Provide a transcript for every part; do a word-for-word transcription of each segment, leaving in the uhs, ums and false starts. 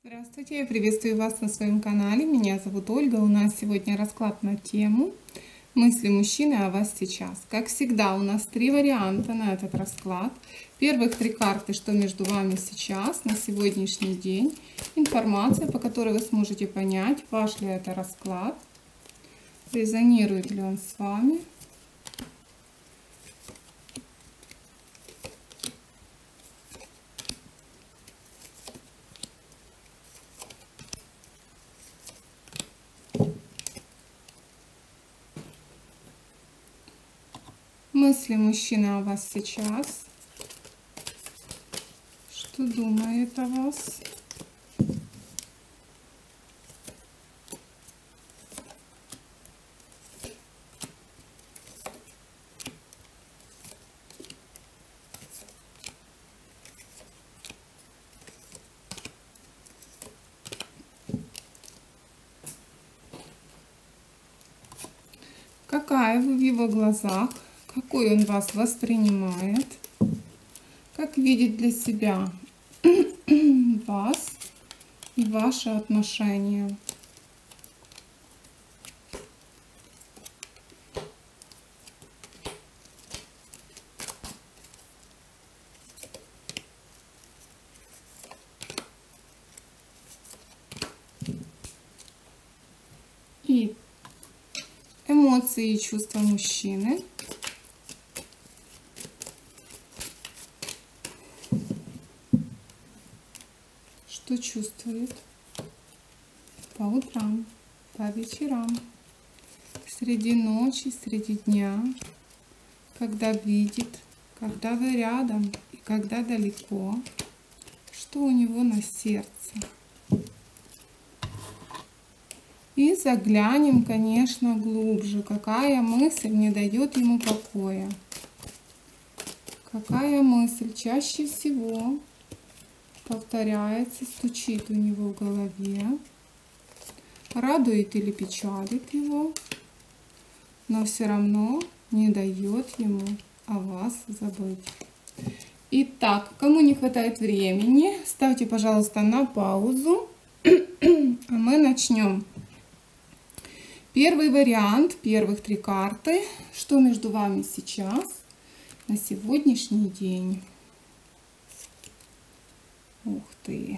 Здравствуйте, я приветствую вас на своем канале. Меня зовут Ольга. У нас сегодня расклад на тему мысли мужчины о вас сейчас. Как всегда, у нас три варианта на этот расклад. Первых три карты, что между вами сейчас, на сегодняшний день. Информация, по которой вы сможете понять, ваш ли это расклад, резонирует ли он с вами. Мысли мужчины о вас сейчас. Что думает о вас? Какая вы в его глазах? Какой он вас воспринимает? Как видит для себя вас и ваши отношения? И эмоции и чувства мужчины. Что чувствует по утрам, по вечерам, среди ночи, среди дня, когда видит, когда вы рядом и когда далеко, что у него на сердце. И заглянем, конечно, глубже, какая мысль не дает ему покоя. Какая мысль чаще всего повторяется, стучит у него в голове, радует или печалит его, но все равно не дает ему о вас забыть. Итак, кому не хватает времени, ставьте, пожалуйста, на паузу, а мы начнем. Первый вариант, первых три карты, что между вами сейчас на сегодняшний день. Ух ты!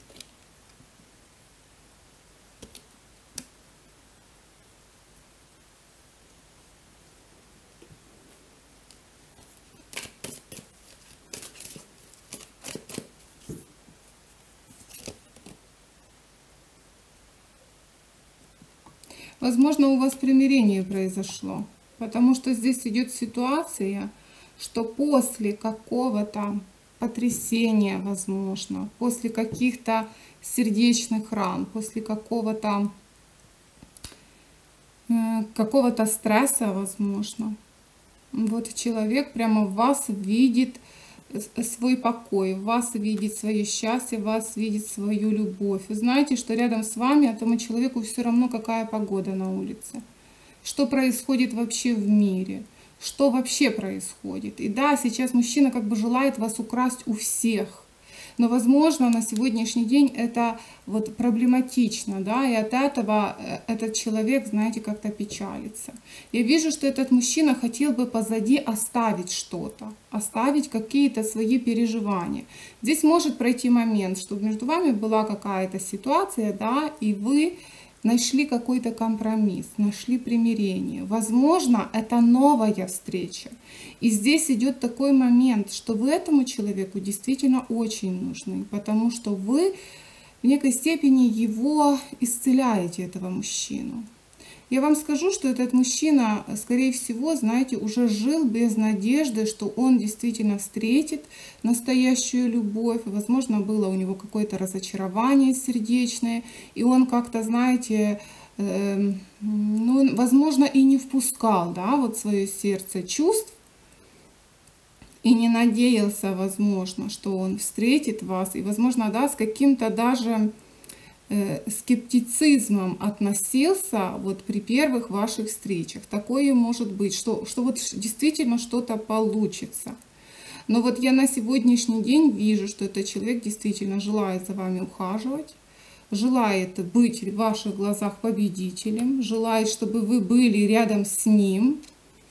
Возможно, у вас примирение произошло, потому что здесь идет ситуация, что после какого-то потрясения, возможно, после каких-то сердечных ран, после какого-то э, какого-то стресса, возможно, вот человек прямо в вас видит свой покой, в вас видит свое счастье, в вас видит свою любовь. Вы знаете, что рядом с вами этому человеку все равно, какая погода на улице, что происходит вообще в мире, что вообще происходит. И да, сейчас мужчина как бы желает вас украсть у всех, но, возможно, на сегодняшний день это вот проблематично, да, и от этого этот человек, знаете, как-то печалится. Я вижу, что этот мужчина хотел бы позади оставить что-то, оставить какие-то свои переживания. Здесь может пройти момент, что между вами была какая-то ситуация, да, и вы нашли какой-то компромисс, нашли примирение. Возможно, это новая встреча. И здесь идет такой момент, что вы этому человеку действительно очень нужны, потому что вы в некой степени его исцеляете, этого мужчину. Я вам скажу, что этот мужчина, скорее всего, знаете, уже жил без надежды, что он действительно встретит настоящую любовь. Возможно, было у него какое-то разочарование сердечное, и он как-то, знаете, э, ну, возможно, и не впускал, да, вот свое сердце чувств, и не надеялся, возможно, что он встретит вас, и, возможно, да, с каким-то даже скептицизмом относился вот при первых ваших встречах. Такое может быть, что, что вот действительно что-то получится. Но вот я на сегодняшний день вижу, что этот человек действительно желает за вами ухаживать, желает быть в ваших глазах победителем, желает, чтобы вы были рядом с ним.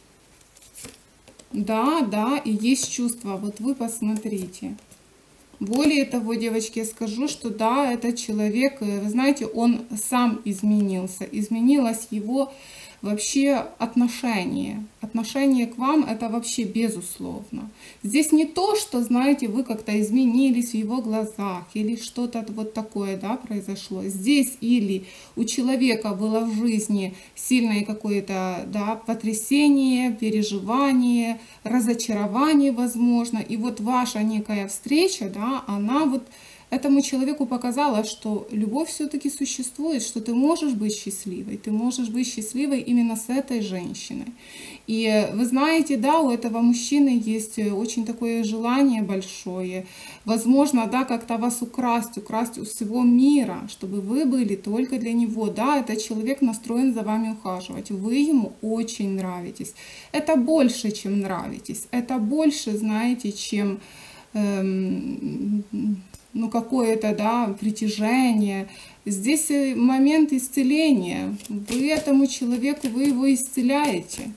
Да, да, и есть чувство. Вот вы посмотрите. Более того, девочки, я скажу, что да, этот человек, вы знаете, он сам изменился. Изменилось его вообще отношение. Отношение к вам это вообще безусловно. Здесь не то, что, знаете, вы как-то изменились в его глазах или что-то вот такое, да, произошло. Здесь или у человека было в жизни сильное какое-то, да, потрясение, переживание, разочарование, возможно. И вот ваша некая встреча, да, она вот этому человеку показала, что любовь все-таки существует, что ты можешь быть счастливой, ты можешь быть счастливой именно с этой женщиной. И вы знаете, да, у этого мужчины есть очень такое желание большое, возможно, да, как-то вас украсть, украсть у всего мира, чтобы вы были только для него. Да, этот человек настроен за вами ухаживать, вы ему очень нравитесь. Это больше, чем нравитесь, это больше, знаете, чем... Эм, ну, какое-то, да, притяжение. Здесь момент исцеления. Вы этому человеку, вы его исцеляете.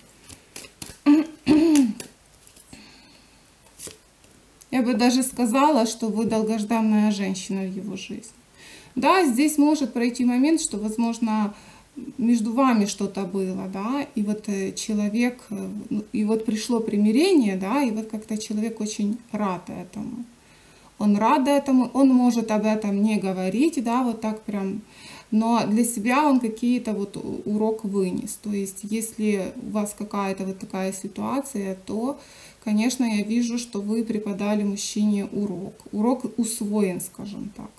Я бы даже сказала, что вы долгожданная женщина в его жизни. Да, здесь может пройти момент, что, возможно, между вами что-то было, да, и вот человек, и вот пришло примирение, да, и вот как-то человек очень рад этому. Он рад этому, он может об этом не говорить, да, вот так прям, но для себя он какие-то вот урок вынес. То есть, если у вас какая-то вот такая ситуация, то, конечно, я вижу, что вы преподали мужчине урок. Урок усвоен, скажем так.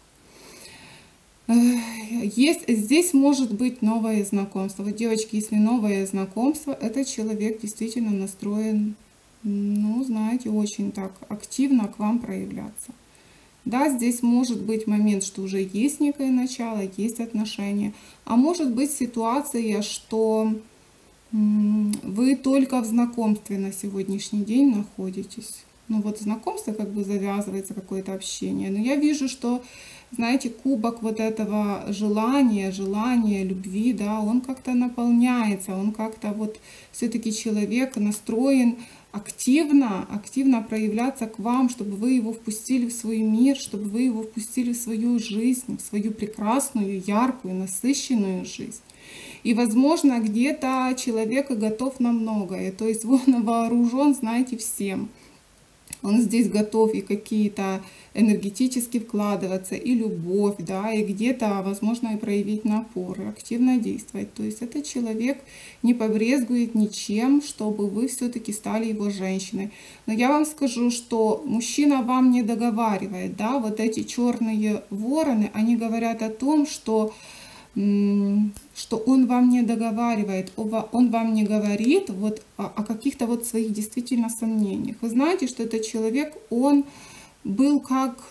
Есть, здесь может быть новое знакомство. Вот, девочки, если новое знакомство, этот человек действительно настроен, ну, знаете, очень так активно к вам проявляться. Да, здесь может быть момент, что уже есть некое начало, есть отношения. А может быть ситуация, что вы только в знакомстве на сегодняшний день находитесь. Ну вот знакомство как бы завязывается, какое-то общение. Но я вижу, что, знаете, кубок вот этого желания, желания, любви, да, он как-то наполняется, он как-то вот все-таки человек настроен активно, активно проявляться к вам, чтобы вы его впустили в свой мир, чтобы вы его впустили в свою жизнь, в свою прекрасную, яркую, насыщенную жизнь. И, возможно, где-то человек готов на многое, то есть он вооружен, знаете, всем. Он здесь готов и какие-то энергетически вкладываться, и любовь, да, и где-то, возможно, и проявить напор, и активно действовать. То есть этот человек не побрезгует ничем, чтобы вы все-таки стали его женщиной. Но я вам скажу, что мужчина вам не договаривает, да, вот эти черные вороны, они говорят о том, что что он вам не договаривает, он вам не говорит вот о каких-то вот своих действительно сомнениях. Вы знаете, что этот человек, он был как,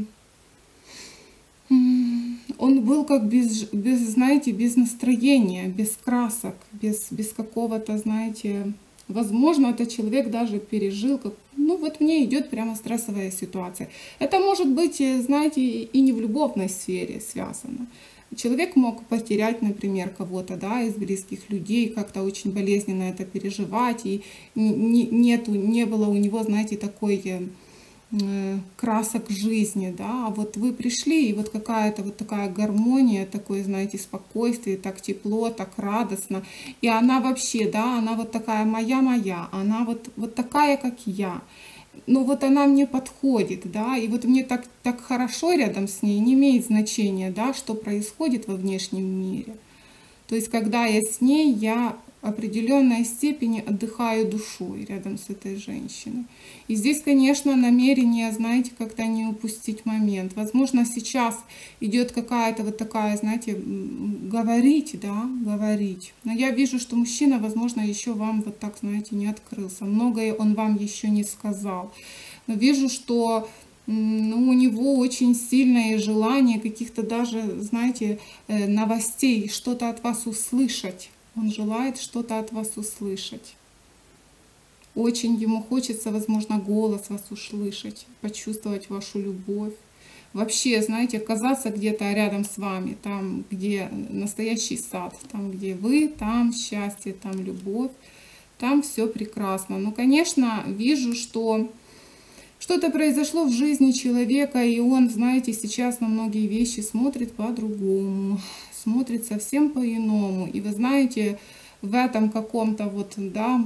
он был как без, без, знаете, без настроения, без красок, без, без какого-то, знаете, возможно, этот человек даже пережил, как, ну вот мне идет прямо стрессовая ситуация. Это может быть, знаете, и не в любовной сфере связано. Человек мог потерять, например, кого-то, да, из близких людей, как-то очень болезненно это переживать, и не, нету, не было у него, знаете, такой э, красок жизни, да, а вот вы пришли, и вот какая-то вот такая гармония, такое, знаете, спокойствие, так тепло, так радостно, и она вообще, да, она вот такая моя-моя, она вот, вот такая, как я. Ну вот она мне подходит, да, и вот мне так, так хорошо рядом с ней, не имеет значения, да, что происходит во внешнем мире. То есть, когда я с ней, я в определенной степени отдыхаю душой рядом с этой женщиной. И здесь, конечно, намерение, знаете, как-то не упустить момент. Возможно, сейчас идет какая-то вот такая, знаете, говорить, да, говорить. Но я вижу, что мужчина, возможно, еще вам вот так, знаете, не открылся. Многое он вам еще не сказал. Но вижу, что ну, у него очень сильное желание каких-то даже, знаете, новостей, что-то от вас услышать. Он желает что-то от вас услышать. Очень ему хочется, возможно, голос вас услышать, почувствовать вашу любовь. вообще, знаете, оказаться где-то рядом с вами, там, где настоящий сад, там, где вы, там счастье, там любовь, там все прекрасно. Но, конечно, вижу, что что-то произошло в жизни человека, и он, знаете, сейчас на многие вещи смотрит по-другому, смотрит совсем по-иному. И вы знаете, в этом каком-то вот, да,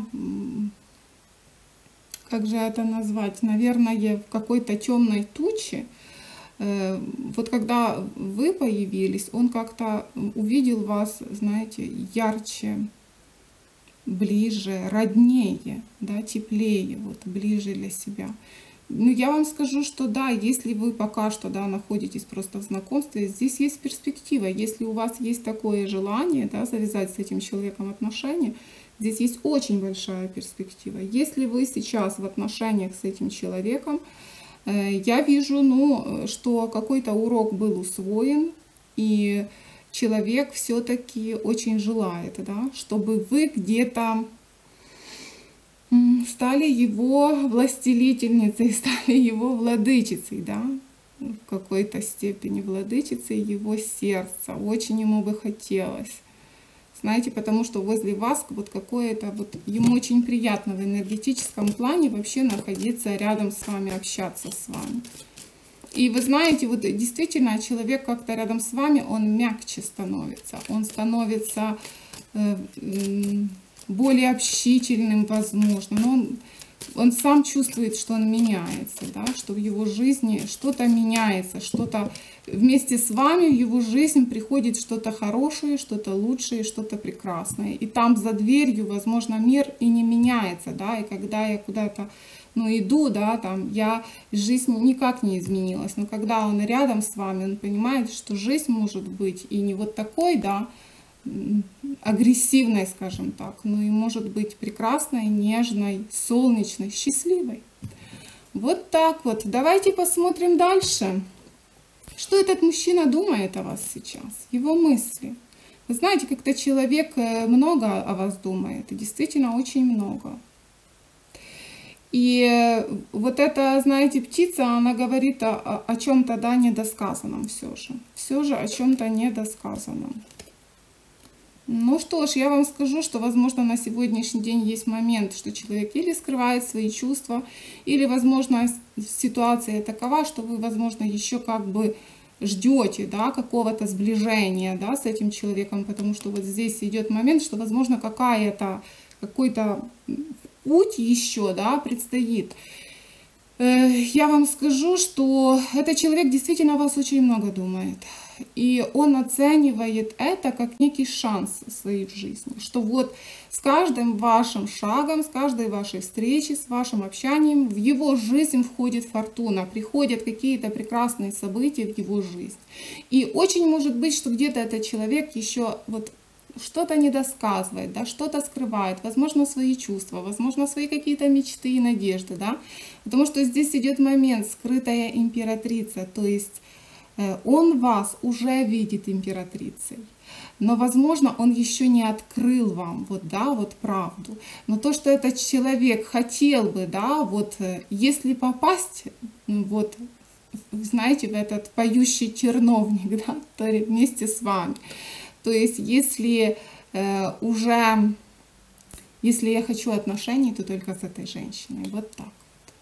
как же это назвать, наверное, в какой-то темной туче, э, вот когда вы появились, он как-то увидел вас, знаете, ярче, ближе, роднее, да, теплее, вот, ближе для себя. Ну, я вам скажу, что да, если вы пока что, да, находитесь просто в знакомстве, здесь есть перспектива. Если у вас есть такое желание, да, завязать с этим человеком отношения, здесь есть очень большая перспектива. Если вы сейчас в отношениях с этим человеком, э, я вижу, ну, что какой-то урок был усвоен, и человек все-таки очень желает, да, чтобы вы где-то стали его властелительницей, стали его владычицей, да, в какой-то степени владычицей его сердца. Очень ему бы хотелось. Знаете, потому что возле вас вот какое-то, вот ему очень приятно в энергетическом плане вообще находиться рядом с вами, общаться с вами. И вы знаете, вот действительно человек как-то рядом с вами, он мягче становится, он становится э, более общительным, возможно, но он, он сам чувствует, что он меняется, да, что в его жизни что-то меняется, что-то вместе с вами в его жизнь приходит что-то хорошее, что-то лучшее, что-то прекрасное. И там за дверью, возможно, мир и не меняется, да, и когда я куда-то, ну, иду, да, там, я, жизнь никак не изменилась, но когда он рядом с вами, он понимает, что жизнь может быть и не вот такой, да, агрессивной, скажем так, но и может быть прекрасной, нежной, солнечной, счастливой. Вот так вот. Давайте посмотрим дальше. Что этот мужчина думает о вас сейчас? Его мысли. Вы знаете, как-то человек много о вас думает, и действительно очень много. И вот эта, знаете, птица, она говорит о, о чем-то, да, недосказанном все же. Все же о чем-то недосказанном. Ну что ж, я вам скажу, что, возможно, на сегодняшний день есть момент, что человек или скрывает свои чувства, или, возможно, ситуация такова, что вы, возможно, еще как бы ждете, да, какого-то сближения, да, с этим человеком, потому что вот здесь идет момент, что, возможно, какая-то, какой-то путь еще, да, предстоит. Я вам скажу, что этот человек действительно о вас очень много думает. И он оценивает это как некий шанс в своей жизни. Что вот с каждым вашим шагом, с каждой вашей встречей, с вашим общением в его жизнь входит фортуна, приходят какие-то прекрасные события в его жизнь. И очень может быть, что где-то этот человек еще вот что-то недосказывает, да, что-то скрывает, возможно, свои чувства, возможно, свои какие-то мечты и надежды, да, потому что здесь идет момент скрытая императрица, то есть он вас уже видит императрицей, но, возможно, он еще не открыл вам, вот, да, вот правду. Но то, что этот человек хотел бы, да, вот, если попасть, вот, знаете, в этот поющий терновник, да, то вместе с вами. То есть, если э, уже, если я хочу отношений, то только с этой женщиной, вот так.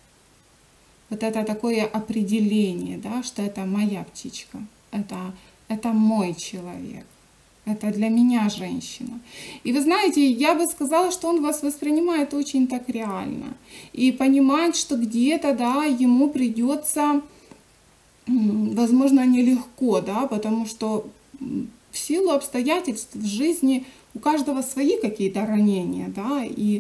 Вот это такое определение, да, что это моя птичка, это, это мой человек, это для меня женщина. И вы знаете, я бы сказала, что он вас воспринимает очень так реально. И понимает, что где-то, да, ему придется, возможно, нелегко, да, потому что в силу обстоятельств в жизни у каждого свои какие-то ранения, да, и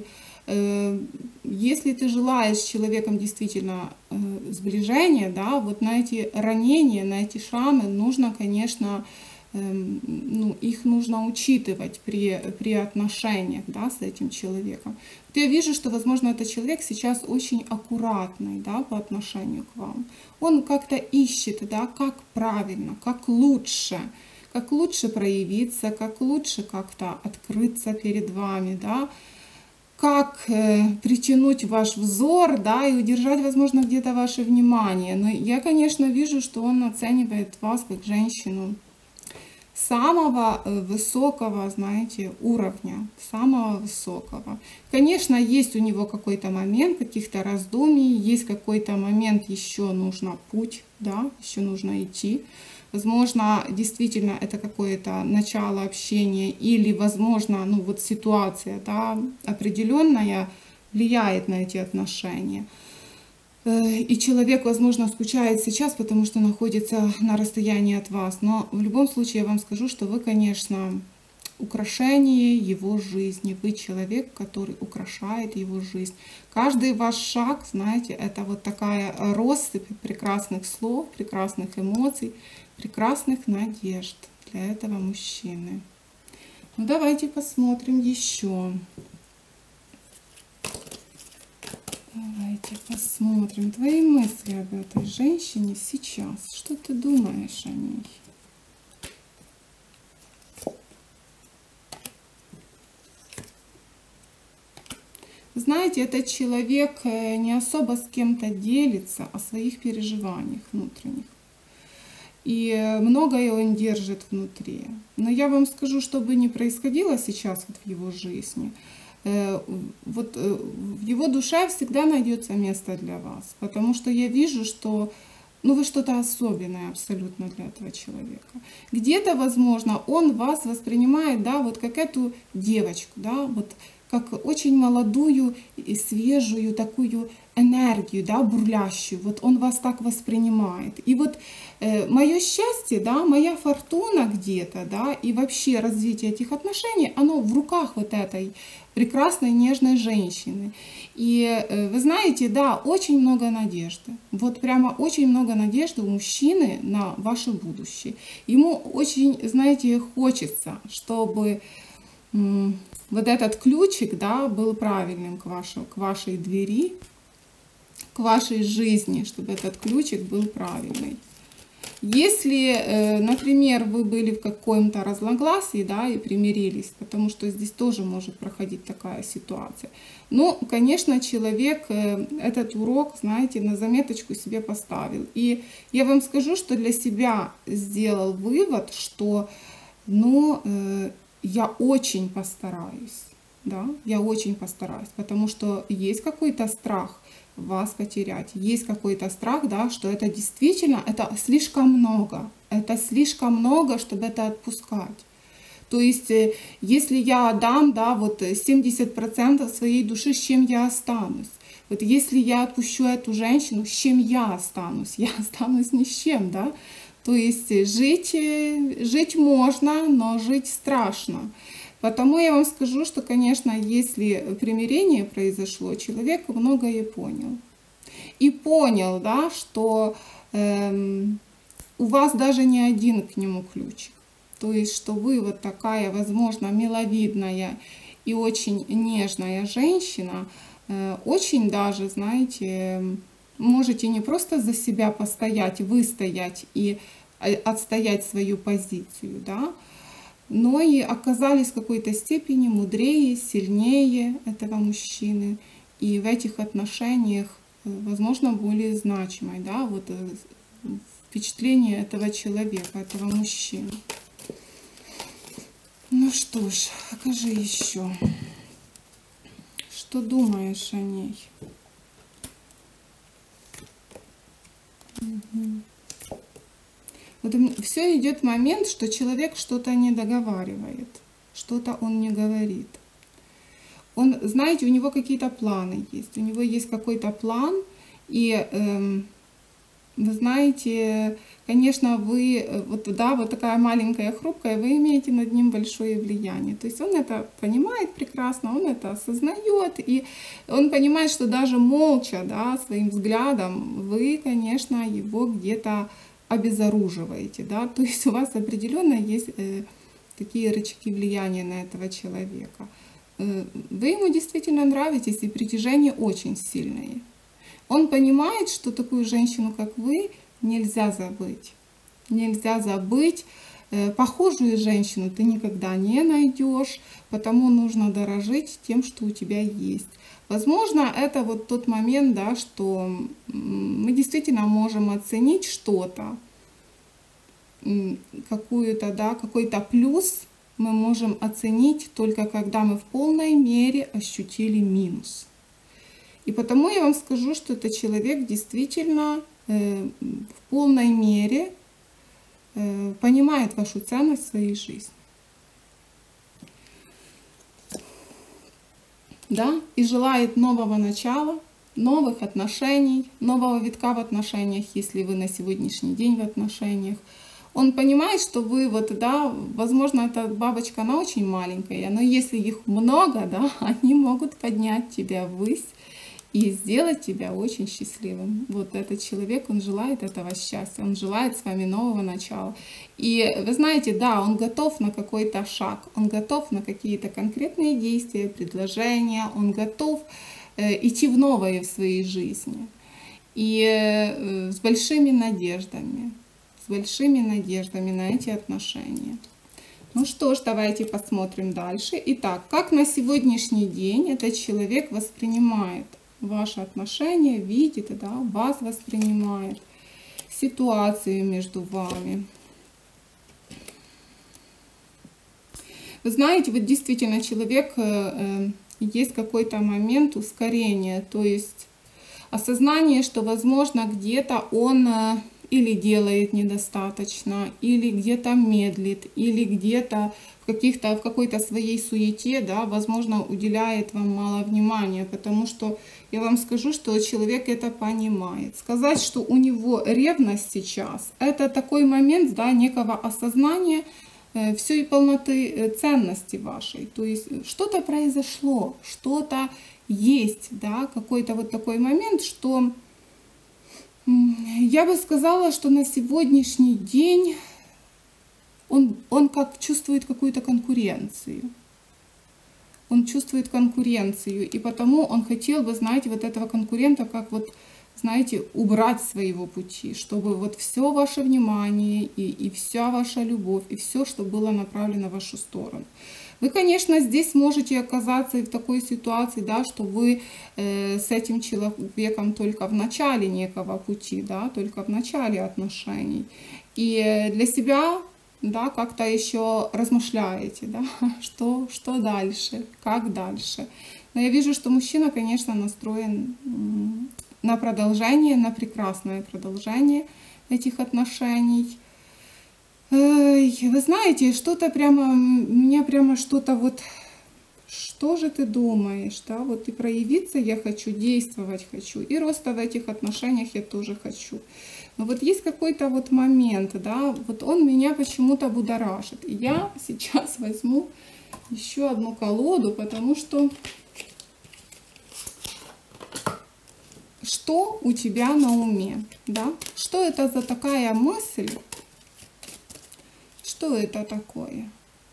если ты желаешь с человеком действительно э, сближения, да, вот на эти ранения, на эти шрамы нужно, конечно, э, ну, их нужно учитывать при, при отношениях, да, с этим человеком. Вот я вижу, что, возможно, этот человек сейчас очень аккуратный, да, по отношению к вам. Он как-то ищет, да, как правильно, как лучше, как лучше проявиться, как лучше как-то открыться перед вами, да. как э, притянуть ваш взор, да, и удержать, возможно, где-то ваше внимание. Но я, конечно, вижу, что он оценивает вас как женщину самого высокого, знаете, уровня, самого высокого. Конечно, есть у него какой-то момент каких-то раздумий, есть какой-то момент, еще нужно путь, да, еще нужно идти. Возможно, действительно это какое-то начало общения или, возможно, ну вот ситуация, да, определенная влияет на эти отношения. И человек, возможно, скучает сейчас, потому что находится на расстоянии от вас. Но в любом случае я вам скажу, что вы, конечно, украшение его жизни. Вы человек, который украшает его жизнь. Каждый ваш шаг, знаете, это вот такая россыпь прекрасных слов, прекрасных эмоций, прекрасных надежд для этого мужчины. Ну, давайте посмотрим еще. Давайте посмотрим твои мысли об этой женщине сейчас. Что ты думаешь о ней? Знаете, этот человек не особо с кем-то делится о своих переживаниях внутренних. И многое он держит внутри. Но я вам скажу, что бы ни происходило сейчас вот в его жизни, вот в его душе всегда найдется место для вас. Потому что я вижу, что ну, вы что-то особенное абсолютно для этого человека. Где-то, возможно, он вас воспринимает, да, вот как эту девочку, да, вот как очень молодую и свежую такую энергию, да, бурлящую. Вот он вас так воспринимает. И вот э, мое счастье, да, моя фортуна где-то, да, и вообще развитие этих отношений, оно в руках вот этой прекрасной, нежной женщины. И э, вы знаете, да, очень много надежды. Вот прямо очень много надежды у мужчины на ваше будущее. Ему очень, знаете, хочется, чтобы м- вот этот ключик, да, был правильным к, вашему, к вашей двери, к вашей жизни, чтобы этот ключик был правильный. Если, например, вы были в каком-то разногласии, да, и примирились, потому что здесь тоже может проходить такая ситуация. Ну, конечно, человек этот урок, знаете, на заметочку себе поставил. И я вам скажу, что для себя сделал вывод, что, ну, я очень постараюсь, да, я очень постараюсь, потому что есть какой-то страх вас потерять, есть какой-то страх, да, что это действительно, это слишком много, это слишком много, чтобы это отпускать. То есть, если я отдам, да, вот семьдесят процентов своей души, с чем я останусь? Вот если я отпущу эту женщину, с чем я останусь? Я останусь ни с чем, да? То есть жить, жить можно, но жить страшно. Потому я вам скажу, что, конечно, если примирение произошло, человек многое понял. И понял, да, что эм, у вас даже не один к нему ключик. То есть, что вы вот такая, возможно, миловидная и очень нежная женщина, э, очень даже, знаете, можете не просто за себя постоять, выстоять и отстоять свою позицию, да, но и оказались в какой-то степени мудрее, сильнее этого мужчины. И в этих отношениях, возможно, более значимой, да, вот впечатление этого человека, этого мужчины. Ну что ж, покажи еще, что думаешь о ней. Угу. Вот все идет момент, что человек что-то не договаривает, что-то он не говорит. Он, знаете, у него какие-то планы есть, у него есть какой-то план, и э, вы знаете, конечно, вы, вот, да, вот такая маленькая, хрупкая, вы имеете над ним большое влияние. То есть он это понимает прекрасно, он это осознает, и он понимает, что даже молча, да, своим взглядом вы, конечно, его где-то обезоруживаете, да, то есть у вас определенно есть э, такие рычаги влияния на этого человека. Э, вы ему действительно нравитесь, и притяжение очень сильное. Он понимает, что такую женщину, как вы, нельзя забыть. Нельзя забыть, Э, Похожую женщину ты никогда не найдешь, потому нужно дорожить тем, что у тебя есть. Возможно, это вот тот момент, да, что м, мы действительно можем оценить что-то, м, какую-то, да, какой-то плюс мы можем оценить только когда мы в полной мере ощутили минус. И потому я вам скажу, что этот человек действительно э, в полной мере э, понимает вашу ценность в своей жизни. Да, и желает нового начала, новых отношений, нового витка в отношениях, если вы на сегодняшний день в отношениях. Он понимает, что вы вот, да, возможно, эта бабочка, она очень маленькая, но если их много, да, они могут поднять тебя ввысь и сделать тебя очень счастливым. Вот этот человек, он желает этого счастья, он желает с вами нового начала. И вы знаете, да, он готов на какой-то шаг, он готов на какие-то конкретные действия, предложения, он готов э, идти в новое в своей жизни. И э, с большими надеждами, с большими надеждами на эти отношения. Ну что ж, давайте посмотрим дальше. Итак, как на сегодняшний день этот человек воспринимает ваши отношения, видит, да, вас воспринимает, ситуацию между вами. Вы знаете, вот действительно человек, э, есть какой-то момент ускорения, то есть осознание, что, возможно, где-то он э, или делает недостаточно, или где-то медлит, или где-то в каких-то в какой-то своей суете, да, возможно, уделяет вам мало внимания, потому что я вам скажу, что человек это понимает. Сказать, что у него ревность сейчас, это такой момент, да, некого осознания э, всей полноты э, ценности вашей. То есть что-то произошло, что-то есть, да, какой-то вот такой момент, что я бы сказала, что на сегодняшний день он, он как чувствует какую-то конкуренцию. Он чувствует конкуренцию, и потому он хотел бы, знаете, вот этого конкурента, как вот, знаете, убрать с своего пути, чтобы вот все ваше внимание и, и вся ваша любовь, и все, что было направлено в вашу сторону. Вы, конечно, здесь можете оказаться и в такой ситуации, да, что вы э, с этим человеком только в начале некого пути, да, только в начале отношений. И для себя, да, как-то еще размышляете, да, что, что дальше, как дальше. Но я вижу, что мужчина, конечно, настроен на продолжение, на прекрасное продолжение этих отношений. Вы знаете, что-то прямо, мне прямо что-то вот, что же ты думаешь, да, вот и проявиться я хочу, действовать хочу, и роста в этих отношениях я тоже хочу. Но вот есть какой-то вот момент, да, вот он меня почему-то будоражит. И я сейчас возьму еще одну колоду, потому что что у тебя на уме, да, что это за такая мысль? Что это такое?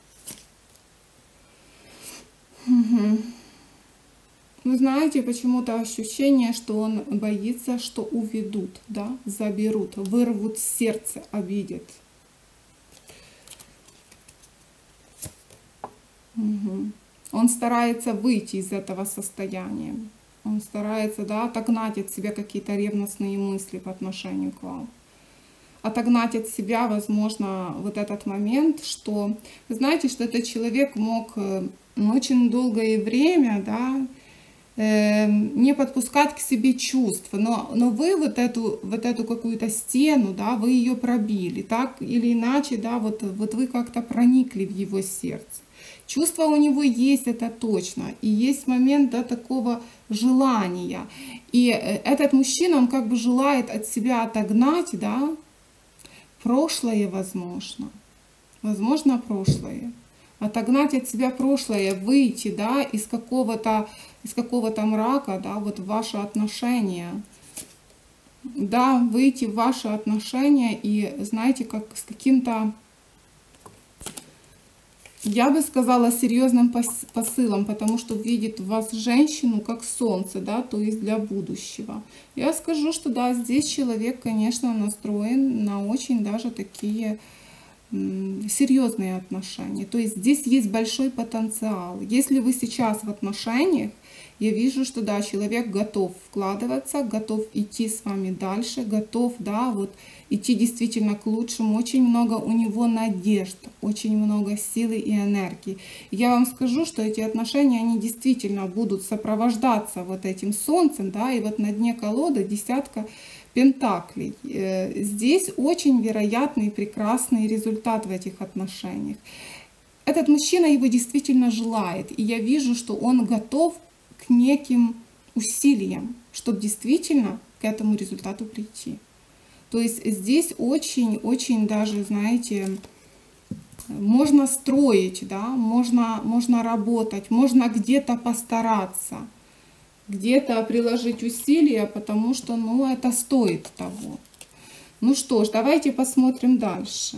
Угу. Вы знаете, почему-то ощущение, что он боится, что уведут, да, заберут, вырвут сердце, обидят. Угу. Он старается выйти из этого состояния. Он старается, да, отогнать от себя какие-то ревностные мысли по отношению к вам. Отогнать от себя, возможно, вот этот момент, что, вы знаете, что этот человек мог очень долгое время, да, э, не подпускать к себе чувств, но, но вы вот эту, вот эту какую-то стену, да, вы ее пробили, так или иначе, да, вот, вот вы как-то проникли в его сердце. Чувство у него есть, это точно, и есть момент, да, такого желания, и этот мужчина, он как бы желает от себя отогнать, да, прошлое, возможно, возможно, прошлое. Отогнать от себя прошлое, выйти, да, из какого-то из какого-то мрака, да, вот в ваши отношения. Да, выйти в ваши отношения и, знаете, как с каким-то, я бы сказала, серьезным посылом, потому что видит в вас женщину как солнце, да, то есть для будущего. Я скажу, что да, здесь человек, конечно, настроен на очень даже такие, серьезные отношения. То есть здесь есть большой потенциал. Если вы сейчас в отношениях, я вижу, что да, человек готов вкладываться, готов идти с вами дальше, готов, да, вот идти действительно к лучшему. Очень много у него надежд, очень много силы и энергии. Я вам скажу, что эти отношения, они действительно будут сопровождаться вот этим солнцем, да, и вот на дне колоды десятка пентаклей. Здесь очень вероятный и прекрасный результат в этих отношениях. Этот мужчина его действительно желает, и я вижу, что он готов к неким усилиям, чтобы действительно к этому результату прийти. То есть здесь очень-очень даже, знаете, можно строить, да, можно, можно работать, можно где-то постараться, где-то приложить усилия, потому что, ну, это стоит того. Ну что ж, давайте посмотрим дальше.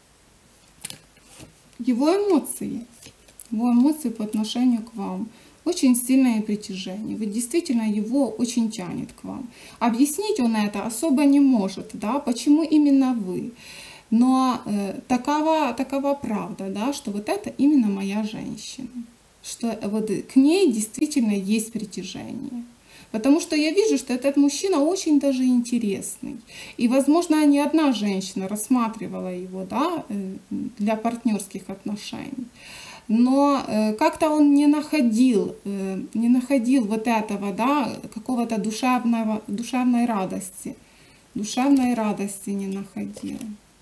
Его эмоции, его эмоции по отношению к вам. Очень сильное притяжение. Вы действительно его очень тянет к вам. Объяснить он это особо не может, да, почему именно вы. Но э, такова, такова правда, да, что вот это именно моя женщина. Что вот к ней действительно есть притяжение. Потому что я вижу, что этот мужчина очень даже интересный. И, возможно, не одна женщина рассматривала его, да, для партнерских отношений. Но э, как-то он не находил, э, не находил вот этого, да, какого-то душевного, душевной радости. Душевной радости не находил.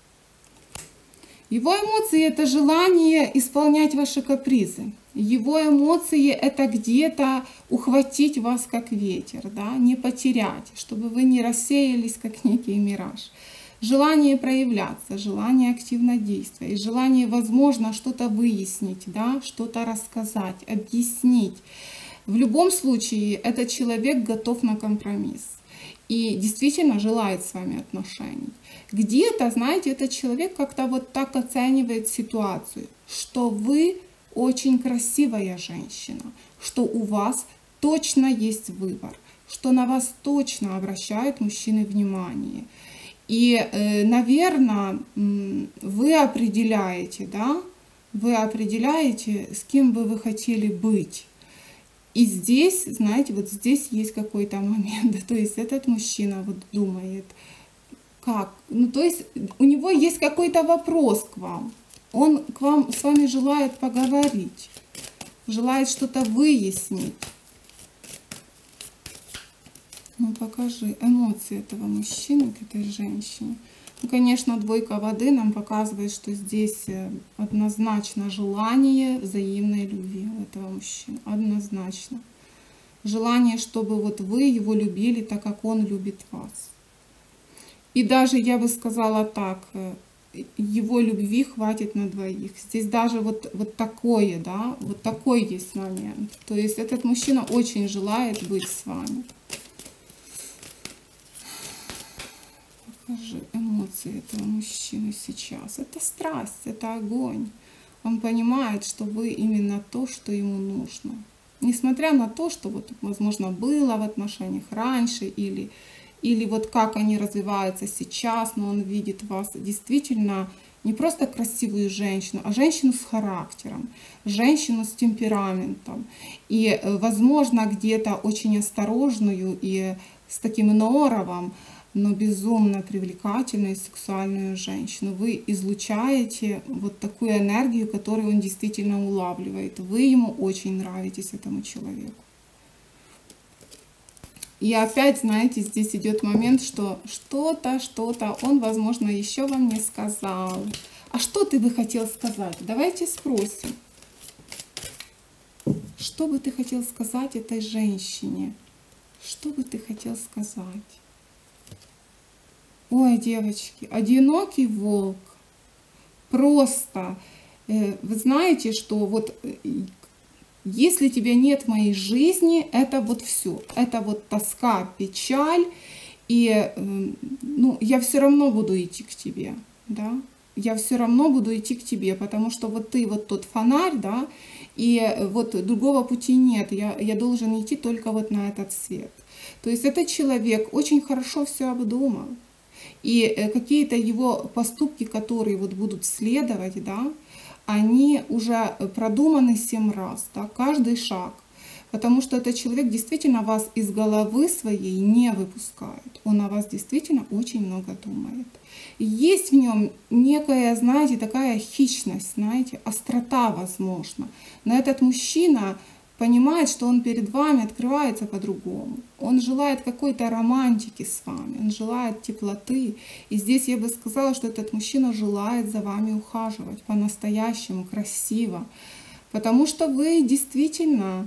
Его эмоции — это желание исполнять ваши капризы. Его эмоции — это где-то ухватить вас как ветер, да, не потерять, чтобы вы не рассеялись как некий мираж. Желание проявляться, желание активно действовать, желание, возможно, что-то выяснить, да, что-то рассказать, объяснить. В любом случае, этот человек готов на компромисс и действительно желает с вами отношений. Где-то, знаете, этот человек как-то вот так оценивает ситуацию, что вы очень красивая женщина, что у вас точно есть выбор, что на вас точно обращают мужчины внимание. И, наверное, вы определяете, да, вы определяете, с кем бы вы хотели быть. И здесь, знаете, вот здесь есть какой-то момент, то есть этот мужчина вот думает, как, ну то есть у него есть какой-то вопрос к вам, он к вам, с вами желает поговорить, желает что-то выяснить. Ну покажи эмоции этого мужчины к этой женщине. Ну, конечно, двойка воды нам показывает, что здесь однозначно желание взаимной любви у этого мужчины. Однозначно. Желание, чтобы вот вы его любили так, как он любит вас. И даже, я бы сказала так, его любви хватит на двоих. Здесь даже вот, вот такое, да, вот такой есть момент. То есть этот мужчина очень желает быть с вами. Покажи эмоции этого мужчины сейчас. Это страсть, это огонь. Он понимает, что вы именно то, что ему нужно. Несмотря на то, что вот, возможно, было в отношениях раньше, или, или вот как они развиваются сейчас, но он видит вас действительно не просто красивую женщину, а женщину с характером, женщину с темпераментом. И, возможно, где-то очень осторожную и с таким норовом, но безумно привлекательную сексуальную женщину. Вы излучаете вот такую энергию, которую он действительно улавливает. Вы ему очень нравитесь, этому человеку. И опять, знаете, здесь идет момент, что что-то, что-то он, возможно, еще вам не сказал. А что ты бы хотел сказать? Давайте спросим. Что бы ты хотел сказать этой женщине? Что бы ты хотел сказать? Ой, девочки, одинокий волк. Просто, э, вы знаете, что вот э, если тебя нет в моей жизни, это вот все. Это вот тоска, печаль. И э, ну, я все равно буду идти к тебе. Да? Я все равно буду идти к тебе, потому что вот ты вот тот фонарь, да, и вот другого пути нет. Я, я должен идти только вот на этот свет. То есть этот человек очень хорошо все обдумал. И э, какие-то его поступки, которые вот будут следовать, да, они уже продуманы семь раз, да, каждый шаг. Потому что этот человек действительно вас из головы своей не выпускает. Он о вас действительно очень много думает. Есть в нем некая, знаете, такая хищность, знаете, острота, возможно. Но этот мужчина понимает, что он перед вами открывается по-другому. Он желает какой-то романтики с вами, он желает теплоты. И здесь я бы сказала, что этот мужчина желает за вами ухаживать по-настоящему, красиво. Потому что вы действительно...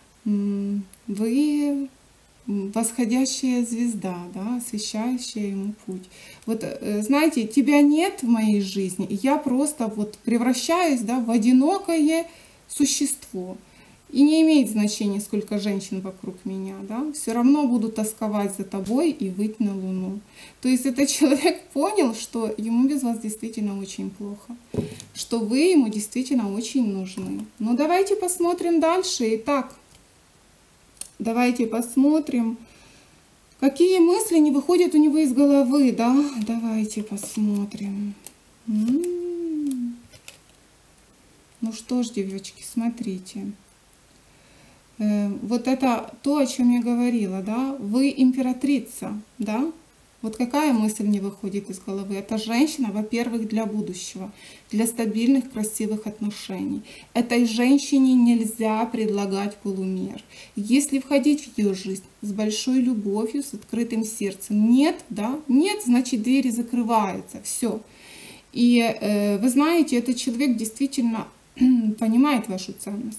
вы восходящая звезда, да, освещающая ему путь. Вот знаете, тебя нет в моей жизни, и я просто вот превращаюсь, да, в одинокое существо. И не имеет значения, сколько женщин вокруг меня, да, все равно буду тосковать за тобой и выйти на луну. То есть этот человек понял, что ему без вас действительно очень плохо, что вы ему действительно очень нужны. Ну давайте посмотрим дальше. Итак, давайте посмотрим, какие мысли не выходят у него из головы, да? Давайте посмотрим. М-м-м. Ну что ж, девочки, смотрите. Э, вот это то, о чем я говорила, да? Вы императрица, да? Вот какая мысль не выходит из головы? Это женщина, во-первых, для будущего, для стабильных, красивых отношений. Этой женщине нельзя предлагать полумер. Если входить в ее жизнь с большой любовью, с открытым сердцем, нет, да, нет, значит двери закрываются, все. И э, вы знаете, этот человек действительно понимает вашу ценность.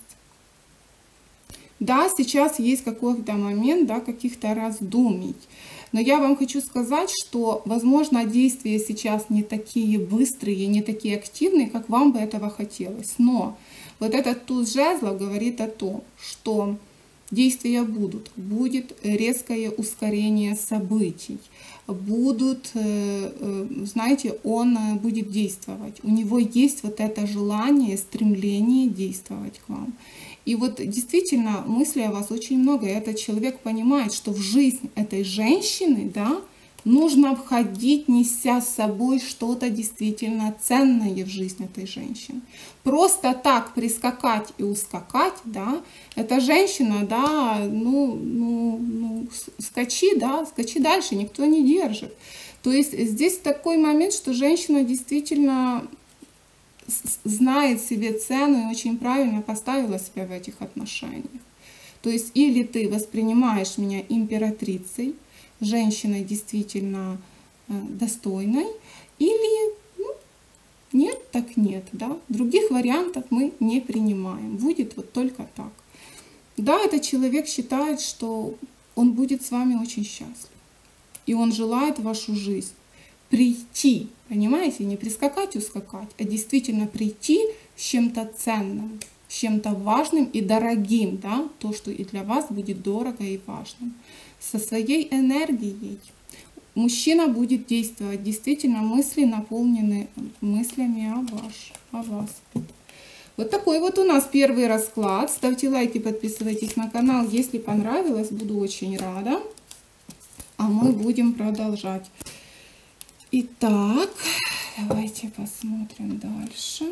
Да, сейчас есть какой-то момент, да, каких-то раздумий. Но я вам хочу сказать, что, возможно, действия сейчас не такие быстрые, не такие активные, как вам бы этого хотелось. Но вот этот туз жезлов говорит о том, что действия будут. Будет резкое ускорение событий. Будут, знаете, он будет действовать. У него есть вот это желание, стремление действовать к вам. И вот действительно мыслей о вас очень много. И этот человек понимает, что в жизнь этой женщины, да, нужно входить, неся с собой что-то действительно ценное в жизнь этой женщины. Просто так прискакать и ускакать, да, эта женщина, да, ну, ну, ну скачи, да, скачи дальше, никто не держит. То есть здесь такой момент, что женщина действительно знает себе цену и очень правильно поставила себя в этих отношениях. То есть или ты воспринимаешь меня императрицей, женщиной действительно э, достойной, или ну, нет, так нет. Да? Других вариантов мы не принимаем. Будет вот только так. Да, этот человек считает, что он будет с вами очень счастлив. И он желает в вашу жизнь прийти, понимаете, не прискакать, ускакать, а действительно прийти с чем-то ценным, с чем-то важным и дорогим, да, то, что и для вас будет дорого и важным. Со своей энергией мужчина будет действовать, действительно мысли наполнены мыслями о, ваш, о вас. Вот такой вот у нас первый расклад. Ставьте лайки, подписывайтесь на канал, если понравилось, буду очень рада. А мы будем продолжать. Итак, давайте посмотрим дальше.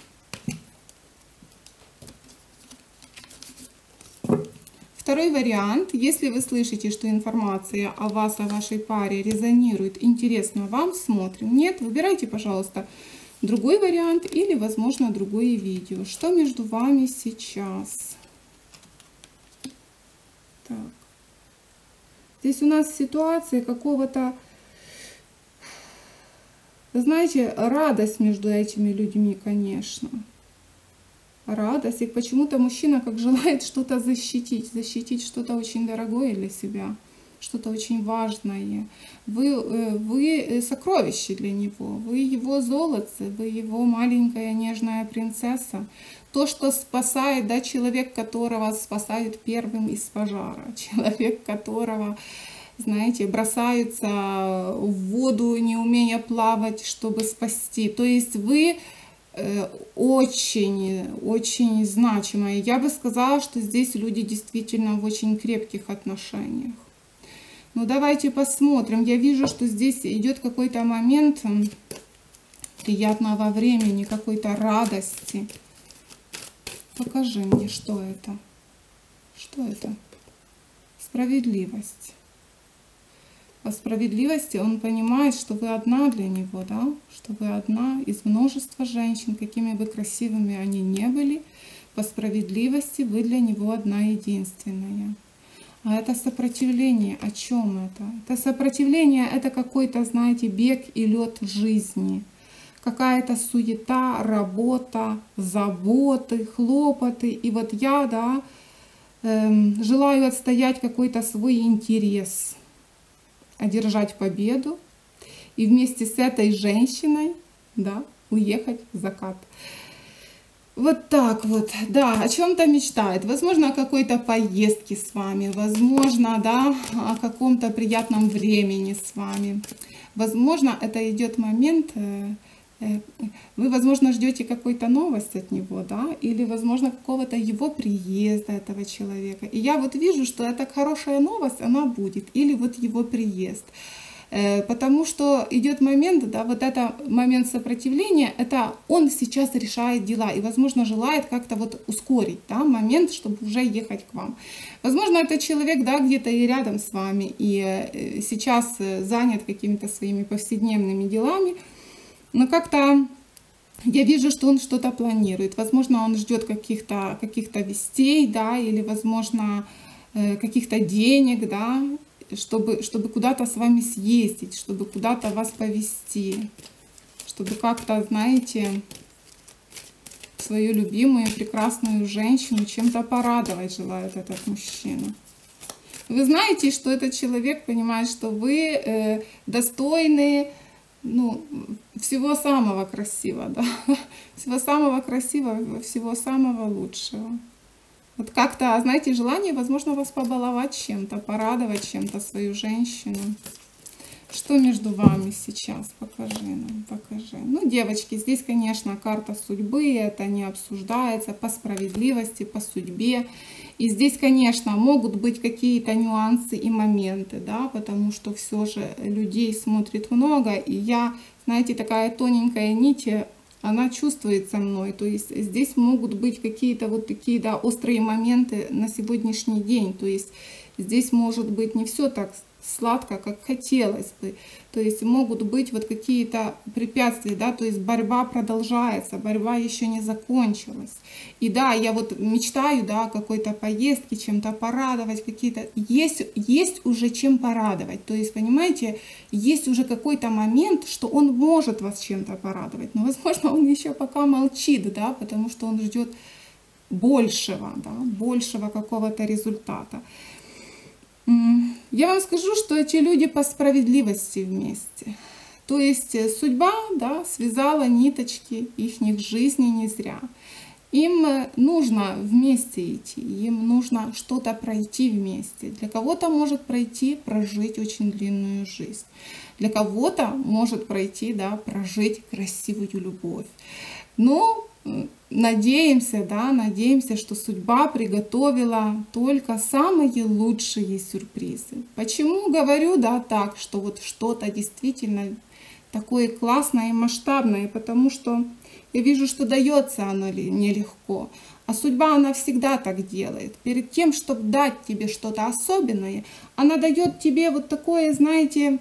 Второй вариант. Если вы слышите, что информация о вас, о вашей паре резонирует, интересно вам, смотрим. Нет, выбирайте, пожалуйста, другой вариант или, возможно, другое видео. Что между вами сейчас? Так. Здесь у нас ситуация какого-то, знаете, радость между этими людьми, конечно. Радость. И почему-то мужчина как желает что-то защитить. Защитить что-то очень дорогое для себя. Что-то очень важное. Вы, вы сокровище для него. Вы его золотце. Вы его маленькая нежная принцесса. То, что спасает, да, человек, которого спасают первым из пожара. Человек, которого... знаете, бросаются в воду, не умея плавать, чтобы спасти. То есть вы очень, очень значимые. Я бы сказала, что здесь люди действительно в очень крепких отношениях. Ну, давайте посмотрим. Я вижу, что здесь идет какой-то момент приятного времени, какой-то радости. Покажи мне, что это. Что это? Справедливость. По справедливости он понимает, что вы одна для него, да? Что вы одна из множества женщин, какими бы красивыми они не были. По справедливости вы для него одна единственная. А это сопротивление. О чем это? Это сопротивление, это какой-то, знаете, бег и лед жизни. Какая-то суета, работа, заботы, хлопоты. И вот я, да, эм, желаю отстоять какой-то свой интерес, одержать победу и вместе с этой женщиной, да, уехать в закат. Вот так вот, да, о чем-то мечтает. Возможно, о какой-то поездке с вами, возможно, да, о каком-то приятном времени с вами. Возможно, это идет момент, э, э, вы, возможно, ждете какой-то новость от него, да, или, возможно, какого-то его приезда, этого человека. И я вот вижу, что это хорошая новость, она будет, или вот его приезд. Потому что идет момент, да, вот это момент сопротивления, это он сейчас решает дела и, возможно, желает как-то вот ускорить, да, момент, чтобы уже ехать к вам. Возможно, этот человек, да, где-то и рядом с вами, и сейчас занят какими-то своими повседневными делами, но как-то я вижу, что он что-то планирует. Возможно, он ждет каких-то каких-то вестей, да, или, возможно, каких-то денег, да, чтобы, чтобы куда-то с вами съездить, чтобы куда-то вас повезти, чтобы как-то, знаете, свою любимую, прекрасную женщину чем-то порадовать желает этот мужчина. Вы знаете, что этот человек понимает, что вы э, достойны, ну, всего самого красивого, да? Всего самого красивого, всего самого лучшего. Вот как-то, знаете, желание, возможно, вас побаловать чем-то, порадовать чем-то свою женщину. Что между вами сейчас? Покажи нам, покажи. Ну, девочки, здесь, конечно, карта судьбы, это не обсуждается, по справедливости, по судьбе. И здесь, конечно, могут быть какие-то нюансы и моменты, да, потому что все же людей смотрит много, и я, знаете, такая тоненькая нить, она чувствуется мной, то есть здесь могут быть какие-то вот такие, да, острые моменты на сегодняшний день, то есть здесь может быть не все так сладко, как хотелось бы, то есть могут быть вот какие-то препятствия, да, то есть борьба продолжается, борьба еще не закончилась. И да, я вот мечтаю, да, о какой-то поездке, чем-то порадовать, какие-то, есть, есть уже чем порадовать, то есть, понимаете, есть уже какой-то момент, что он может вас чем-то порадовать, но, возможно, он еще пока молчит, да, потому что он ждет большего, да, большего какого-то результата. Я вам скажу, что эти люди по справедливости вместе. То есть судьба, да, связала ниточки их жизни не зря. Им нужно вместе идти, им нужно что-то пройти вместе. Для кого-то может пройти, прожить очень длинную жизнь. Для кого-то может пройти, да, прожить красивую любовь. Но надеемся, да, надеемся, что судьба приготовила только самые лучшие сюрпризы. Почему говорю, да, так, что вот что-то действительно такое классное и масштабное? Потому что я вижу, что дается оно нелегко. А судьба, она всегда так делает. Перед тем, чтобы дать тебе что-то особенное, она дает тебе вот такое, знаете,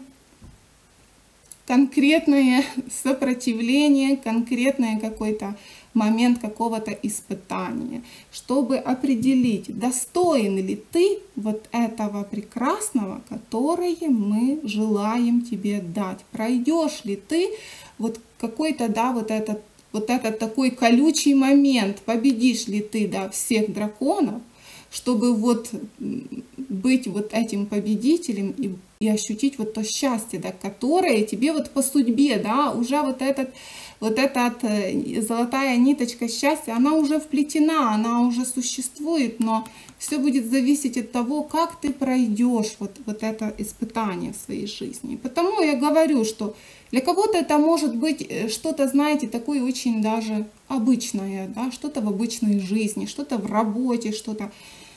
конкретное сопротивление, конкретное какой-то момент какого-то испытания, чтобы определить, достоин ли ты вот этого прекрасного, которое мы желаем тебе дать. Пройдешь ли ты вот какой-то, да, вот этот, вот этот такой колючий момент, победишь ли ты, да, всех драконов, чтобы вот быть вот этим победителем и, и ощутить вот то счастье, да, которое тебе вот по судьбе, да, уже вот этот, вот эта золотая ниточка счастья, она уже вплетена, она уже существует, но все будет зависеть от того, как ты пройдешь вот, вот это испытание в своей жизни. Потому я говорю, что для кого-то это может быть что-то, знаете, такое очень даже обычное, да, что-то в обычной жизни, что-то в работе, что-то.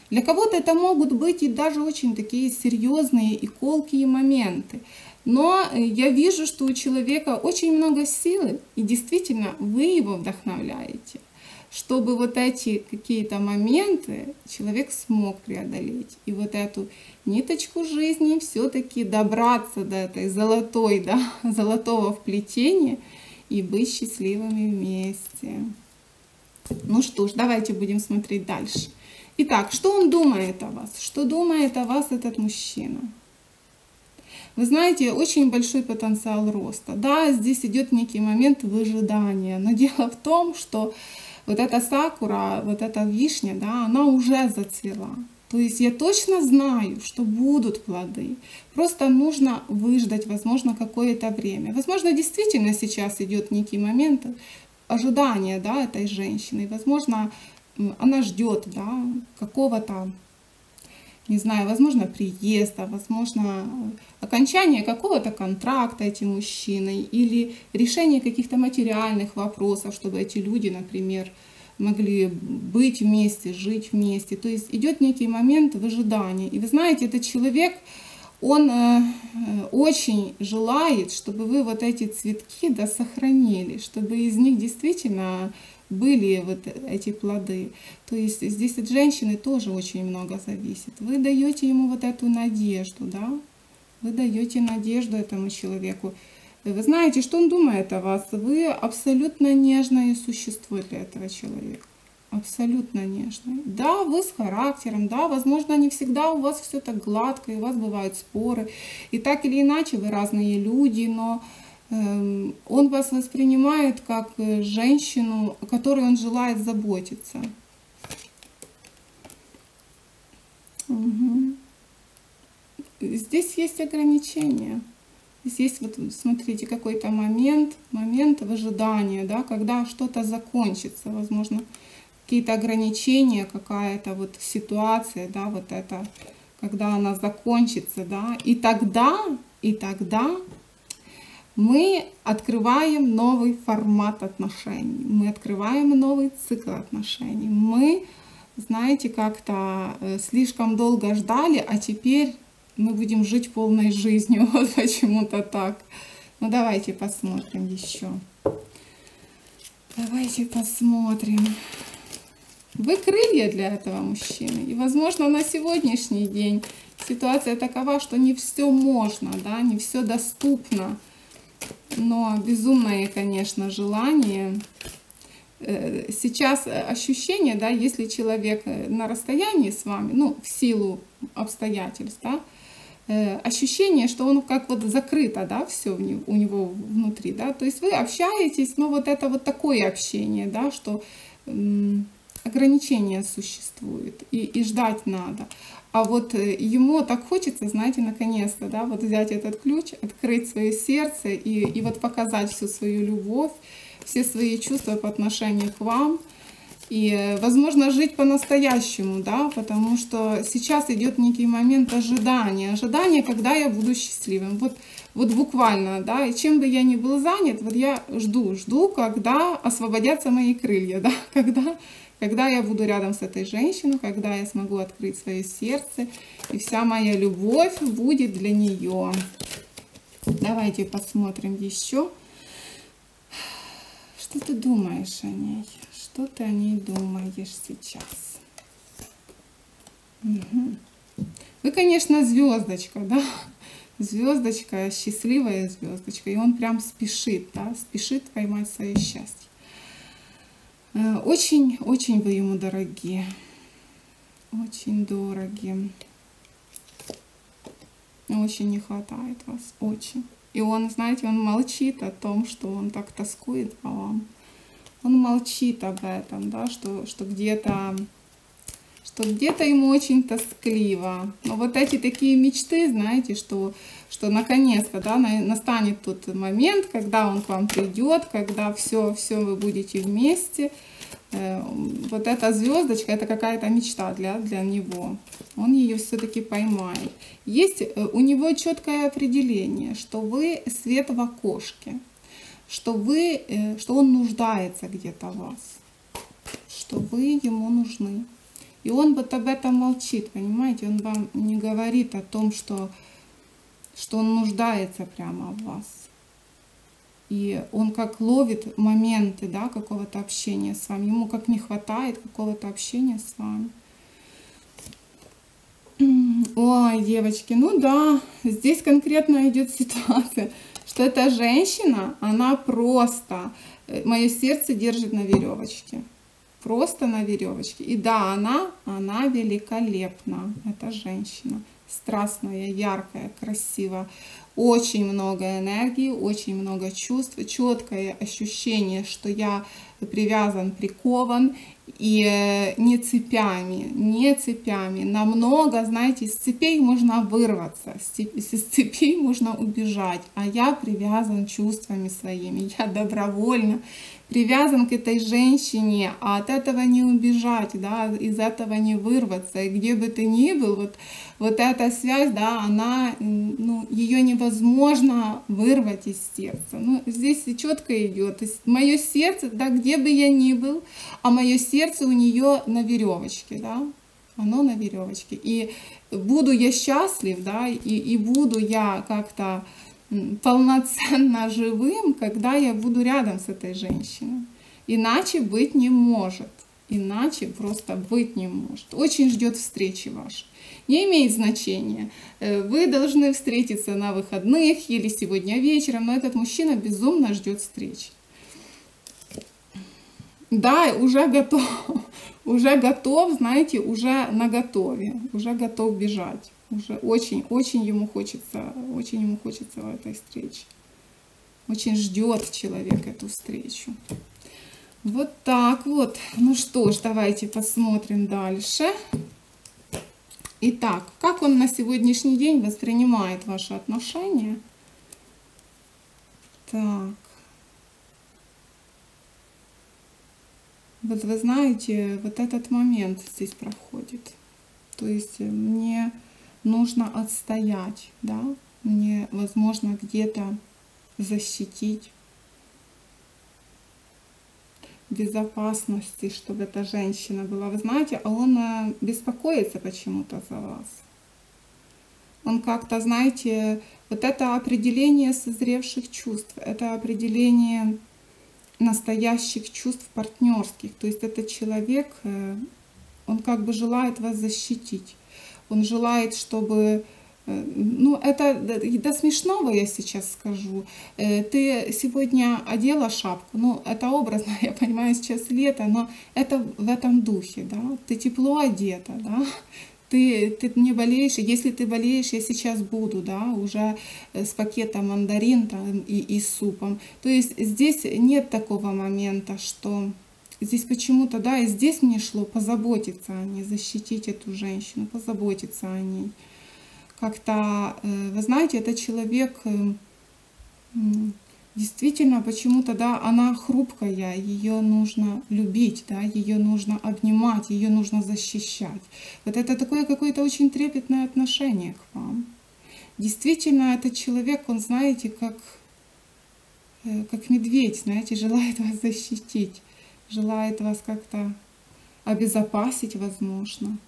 Для кого-то это могут быть и даже очень такие серьезные и колкие моменты. Но я вижу, что у человека очень много силы, и действительно вы его вдохновляете, чтобы вот эти какие-то моменты человек смог преодолеть. И вот эту ниточку жизни все-таки добраться до этой золотой, да, золотого вплетения и быть счастливыми вместе. Ну что ж, давайте будем смотреть дальше. Итак, что он думает о вас? Что думает о вас этот мужчина? Вы знаете, очень большой потенциал роста. Да, здесь идет некий момент выжидания, но дело в том, что вот эта сакура, вот эта вишня, да, она уже зацвела. То есть я точно знаю, что будут плоды. Просто нужно выждать, возможно, какое-то время. Возможно, действительно сейчас идет некий момент ожидания, да, этой женщины. Возможно, она ждет, да, какого-то, не знаю, возможно, приезда, возможно, окончания какого-то контракта этим мужчиной или решение каких-то материальных вопросов, чтобы эти люди, например, могли быть вместе, жить вместе. То есть идет некий момент выжидания. И вы знаете, этот человек, он э, очень желает, чтобы вы вот эти цветки, да, сохранили, чтобы из них действительно были вот эти плоды. То есть здесь от женщины тоже очень много зависит. Вы даете ему вот эту надежду, да? Вы даете надежду этому человеку. Вы знаете, что он думает о вас? Вы абсолютно нежное существо для этого человека. Абсолютно нежное. Да, вы с характером, да, возможно, не всегда у вас все так гладко, и у вас бывают споры. И так или иначе вы разные люди, но э, он вас воспринимает как женщину, о которой он желает заботиться. Угу. Здесь есть ограничения. Здесь вот смотрите, какой-то момент, момент в ожидании, да, когда что-то закончится, возможно, какие-то ограничения, какая-то вот ситуация, да, вот это, когда она закончится, да, и тогда, и тогда мы открываем новый формат отношений, мы открываем новый цикл отношений, мы, знаете, как-то слишком долго ждали, а теперь мы будем жить полной жизнью, вот почему-то так. Ну давайте посмотрим еще. Давайте посмотрим. Вы крылья для этого мужчины. И, возможно, на сегодняшний день ситуация такова, что не все можно, да, не все доступно. Но безумное, конечно, желание. Сейчас ощущение, да, если человек на расстоянии с вами, ну, в силу обстоятельств, да, ощущение, что он как вот закрыто, да, все у него внутри, да, то есть вы общаетесь, но вот это вот такое общение, да, что м, ограничения существуют и, и ждать надо. А вот ему так хочется, знаете, наконец-то, да, вот взять этот ключ, открыть свое сердце и, и вот показать всю свою любовь, все свои чувства по отношению к вам. И, возможно, жить по-настоящему, да, потому что сейчас идет некий момент ожидания. Ожидания, когда я буду счастливым. Вот, вот буквально, да, и чем бы я ни был занят, вот я жду, жду, когда освободятся мои крылья, да, когда, когда я буду рядом с этой женщиной, когда я смогу открыть свое сердце, и вся моя любовь будет для нее. Давайте посмотрим еще. Что ты думаешь о ней? Что ты о ней думаешь сейчас? Угу. Вы, конечно, звездочка, да? Звездочка, счастливая звездочка. И он прям спешит, да? Спешит поймать свое счастье. Очень, очень вы ему дороги. Очень дороги. Очень не хватает вас. Очень. И он, знаете, он молчит о том, что он так тоскует по вам. Он молчит об этом, да, что, что где-то что где-то ему очень тоскливо. Но вот эти такие мечты, знаете, что, что наконец-то, да, настанет тот момент, когда он к вам придет, когда все, все вы будете вместе. Вот эта звездочка, это какая-то мечта для, для него. Он ее все-таки поймает. Есть у него четкое определение, что вы свет в окошке, что, вы, что он нуждается где-то в вас, что вы ему нужны. И он вот об этом молчит, понимаете? Он вам не говорит о том, что, что он нуждается прямо в вас. И он как ловит моменты, да, какого-то общения с вами. Ему как не хватает какого-то общения с вами. Ой, девочки, ну да, здесь конкретно идет ситуация, что эта женщина, она просто, мое сердце держит на веревочке. Просто на веревочке. И да, она, она великолепна, эта женщина. Страстная, яркая, красивая. Очень много энергии, очень много чувств, четкое ощущение, что я привязан, прикован, и не цепями, не цепями. Намного, знаете, с цепей можно вырваться, с цепей можно убежать, а я привязан чувствами своими, я добровольно привязан к этой женщине, а от этого не убежать, да, из этого не вырваться. И где бы ты ни был, вот, вот эта связь, да, она, ну, ее невозможно вырвать из сердца. Ну, здесь четко идет. То есть мое сердце, да, где бы я ни был, а мое сердце у нее на веревочке, да, оно на веревочке. И буду я счастлив, да, и, и буду я как-то полноценно живым, когда я буду рядом с этой женщиной. Иначе быть не может. Иначе просто быть не может. Очень ждет встречи вашей. Не имеет значения. Вы должны встретиться на выходных или сегодня вечером, но этот мужчина безумно ждет встречи. Да, уже готов, уже готов, знаете, уже наготове, уже готов бежать. Уже очень-очень ему хочется, очень ему хочется в этой встрече. Очень ждет человек эту встречу. Вот так вот. Ну что ж, давайте посмотрим дальше. Итак, как он на сегодняшний день воспринимает ваши отношения? Так. Вот вы знаете, вот этот момент здесь проходит. То есть мне нужно отстоять, да, мне, возможно, где-то защитить безопасности, чтобы эта женщина была. Вы знаете, а он беспокоится почему-то за вас. Он как-то, знаете, вот это определение созревших чувств, это определение настоящих чувств партнерских. То есть этот человек, он как бы желает вас защитить. Он желает, чтобы, ну это до смешного я сейчас скажу. Ты сегодня одела шапку, ну это образно, я понимаю, сейчас лето, но это в этом духе, да. Ты тепло одета, да. Ты, ты не болеешь, если ты болеешь, я сейчас буду, да, уже с пакетом мандарин там, и, и с супом. То есть здесь нет такого момента, что здесь почему-то, да, и здесь мне шло позаботиться о ней, защитить эту женщину, позаботиться о ней. Как-то, вы знаете, этот человек действительно почему-то, да, она хрупкая, ее нужно любить, да, ее нужно обнимать, ее нужно защищать. Вот это такое какое-то очень трепетное отношение к вам. Действительно, этот человек, он, знаете, как, как медведь, знаете, желает вас защитить, желает вас как-то обезопасить, возможно.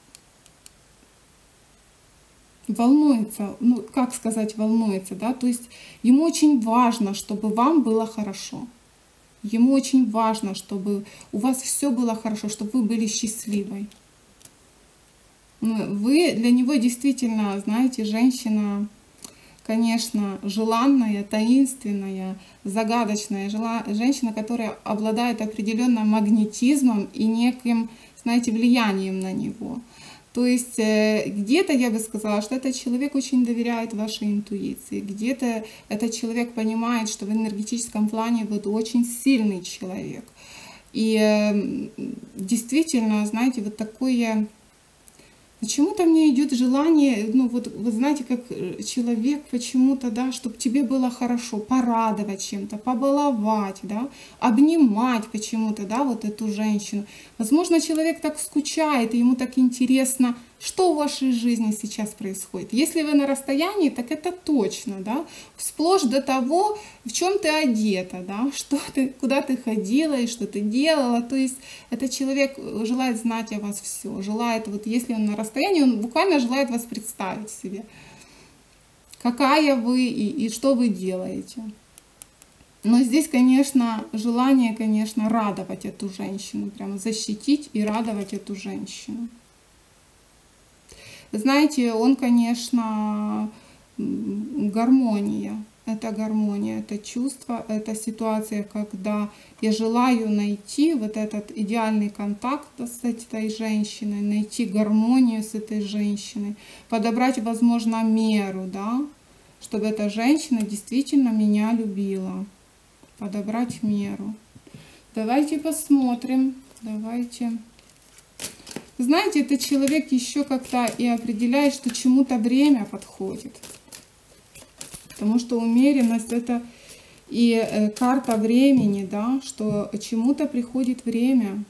Волнуется, ну как сказать волнуется, да, то есть ему очень важно, чтобы вам было хорошо. Ему очень важно, чтобы у вас все было хорошо, чтобы вы были счастливой. Вы для него действительно, знаете, женщина, конечно, желанная, таинственная, загадочная, женщина, которая обладает определенным магнетизмом и неким, знаете, влиянием на него. То есть где-то я бы сказала, что этот человек очень доверяет вашей интуиции, где-то этот человек понимает, что в энергетическом плане вы очень сильный человек. И действительно, знаете, вот такое... Почему-то мне идет желание, ну вот вы знаете, как человек почему-то, да, чтобы тебе было хорошо, порадовать чем-то, побаловать, да, обнимать почему-то, да, вот эту женщину. Возможно, человек так скучает, и ему так интересно Что в вашей жизни сейчас происходит? Если вы на расстоянии, так это точно, да, сплошь до того, в чем ты одета, да, что ты, куда ты ходила и что ты делала. То есть этот человек желает знать о вас все, желает, вот если он на расстоянии, он буквально желает вас представить себе, какая вы и, и что вы делаете. Но здесь, конечно, желание, конечно, радовать эту женщину, прямо защитить и радовать эту женщину. Знаете, он, конечно, гармония. Это гармония, это чувство, это ситуация, когда я желаю найти вот этот идеальный контакт с этой женщиной, найти гармонию с этой женщиной, подобрать, возможно, меру, да, чтобы эта женщина действительно меня любила. Подобрать меру. Давайте посмотрим. Давайте. Знаете, этот человек еще как-то и определяет, что чему-то время подходит. Потому что умеренность — это и карта времени, да, что чему-то приходит время.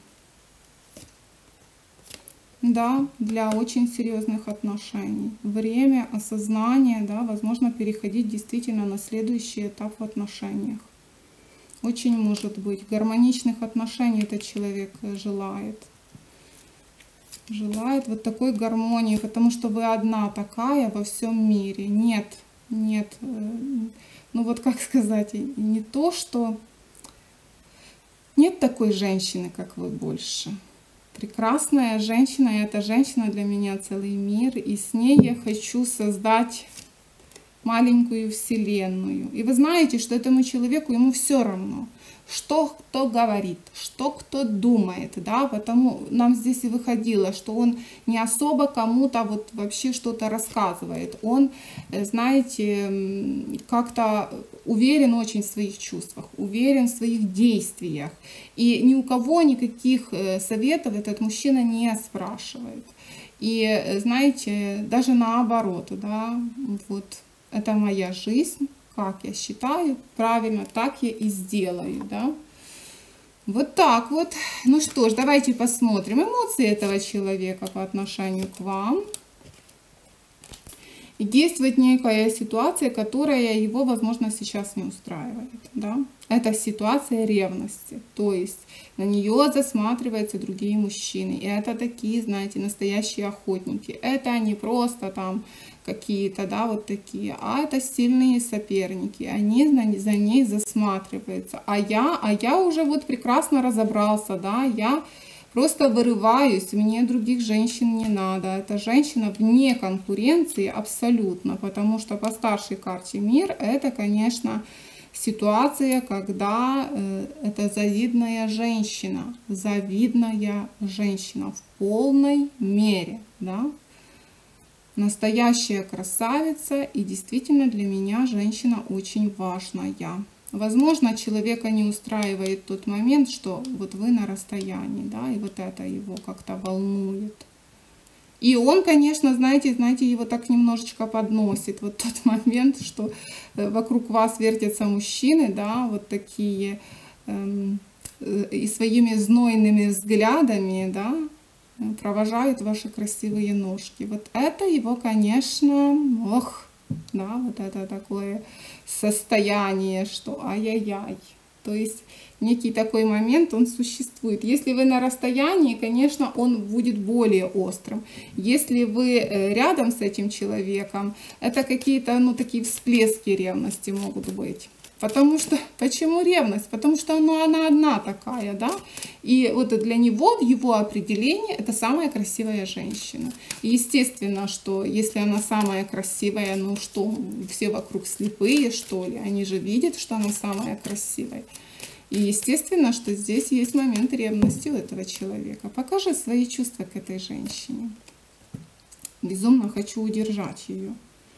Да, для очень серьезных отношений. Время осознания, да, возможно, переходить действительно на следующий этап в отношениях. Очень может быть. Гармоничных отношений этот человек желает. Желает вот такой гармонии, потому что вы одна такая во всем мире. Нет, нет, ну вот как сказать, не то, что нет такой женщины, как вы, больше. Прекрасная женщина, и эта женщина для меня целый мир, и с ней я хочу создать маленькую вселенную. И вы знаете, что этому человеку, ему все равно, что кто говорит, что кто думает, да, потому нам здесь и выходило, что он не особо кому-то вот вообще что-то рассказывает. Он, знаете, как-то уверен очень в своих чувствах, уверен в своих действиях. И ни у кого никаких советов этот мужчина не спрашивает. И, знаете, даже наоборот, да, вот это моя жизнь. Как я считаю, правильно, так я и сделаю, да. Вот так вот. Ну что ж, давайте посмотрим эмоции этого человека по отношению к вам. И действует некая ситуация, которая его, возможно, сейчас не устраивает, да. Это ситуация ревности, то есть на нее засматриваются другие мужчины. И это такие, знаете, настоящие охотники. Это не просто там какие-то, да, вот такие, а это сильные соперники, они за ней засматриваются, а я, а я уже вот прекрасно разобрался, да, я просто вырываюсь, мне других женщин не надо, эта женщина вне конкуренции абсолютно, потому что по старшей карте мир это, конечно, ситуация, когда э, это завидная женщина, завидная женщина в полной мере, да. Настоящая красавица, и действительно для меня женщина очень важная. Возможно, человека не устраивает тот момент, что вот вы на расстоянии, да, и вот это его как-то волнует. И он, конечно, знаете, знаете, его так немножечко подносит. Вот тот момент, что вокруг вас вертятся мужчины, да, вот такие, эм, и своими знойными взглядами, да, провожают ваши красивые ножки. Вот это его, конечно, ох, да, вот это такое состояние, что ай-яй-яй. То есть некий такой момент, он существует. Если вы на расстоянии, конечно, он будет более острым. Если вы рядом с этим человеком, это какие-то, ну, такие всплески ревности могут быть. Потому что, почему ревность? Потому что ну, она одна такая, да? И вот для него, в его определении, это самая красивая женщина. И естественно, что если она самая красивая, ну что, все вокруг слепые, что ли? Они же видят, что она самая красивая. И естественно, что здесь есть момент ревности у этого человека. Покажи свои чувства к этой женщине. Безумно хочу удержать ее.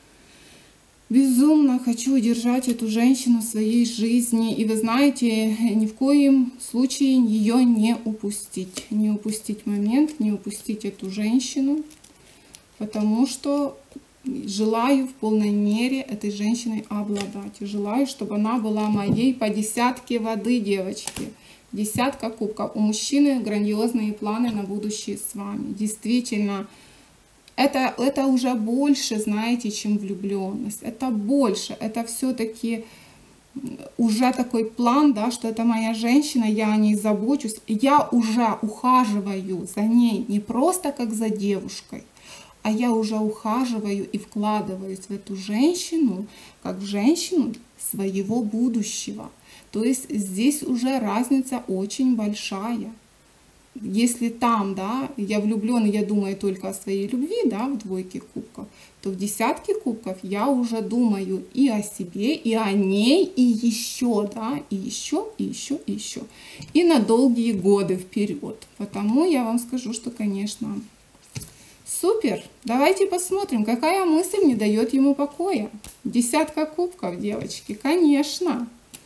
Безумно хочу удержать эту женщину в своей жизни. И вы знаете, ни в коем случае ее не упустить. Не упустить момент, не упустить эту женщину. Потому что желаю в полной мере этой женщиной обладать. Желаю, чтобы она была моей по десятке воды, девочки. Десятка кубков. У мужчины грандиозные планы на будущее с вами. Действительно, это, это уже больше, знаете, чем влюбленность. Это больше, это все-таки уже такой план, да, что это моя женщина, я о ней забочусь, я уже ухаживаю за ней не просто как за девушкой, а я уже ухаживаю и вкладываюсь в эту женщину, как в женщину своего будущего. То есть здесь уже разница очень большая. Если там, да, я влюблен, и я думаю только о своей любви, да, в двойке кубков, то в десятке кубков я уже думаю и о себе, и о ней, и еще, да, и еще, и еще, и еще. И на долгие годы вперед. Потому я вам скажу, что, конечно, супер. Давайте посмотрим, какая мысль не дает ему покоя. Десятка кубков, девочки, конечно.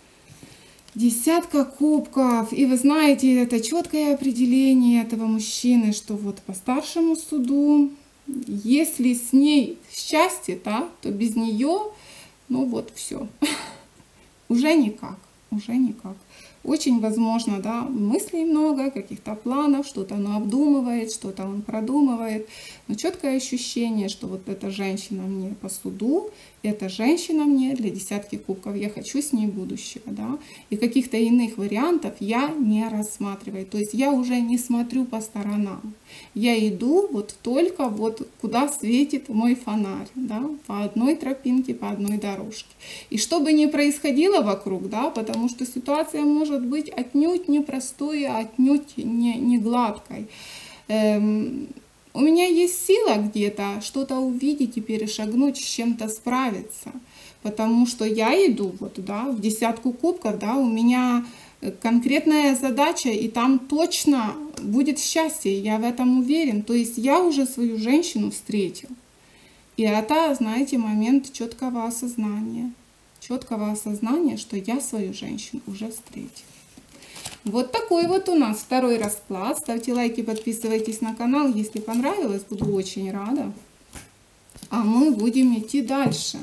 Десятка кубков. И вы знаете, это четкое определение этого мужчины, что вот по старшему суду, если с ней счастье, да, то без нее, ну вот все. Уже никак, уже никак. Очень возможно, да, мыслей много, каких-то планов, что-то он обдумывает, что-то он продумывает. Но четкое ощущение, что вот эта женщина мне по суду, эта женщина мне для десятки кубков, я хочу с ней будущего, да. И каких-то иных вариантов я не рассматриваю. То есть я уже не смотрю по сторонам. Я иду вот только вот куда светит мой фонарь, да, по одной тропинке, по одной дорожке. И что бы ни происходило вокруг, да, потому что ситуация может быть отнюдь непростой, отнюдь не, не гладкой. Эм, у меня есть сила где-то что-то увидеть и перешагнуть, с чем-то справиться. Потому что я иду вот, да, в десятку кубков, да, у меня конкретная задача, и там точно будет счастье, я в этом уверен. То есть я уже свою женщину встретил. И это, знаете, момент четкого осознания. Четкого осознания, что я свою женщину уже встретил. Вот такой вот у нас второй расклад. Ставьте лайки, подписывайтесь на канал, если понравилось, буду очень рада. А мы будем идти дальше.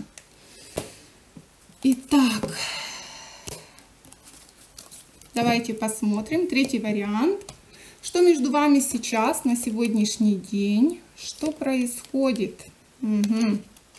Итак, давайте посмотрим третий вариант. Что между вами сейчас, на сегодняшний день? Что происходит? Угу.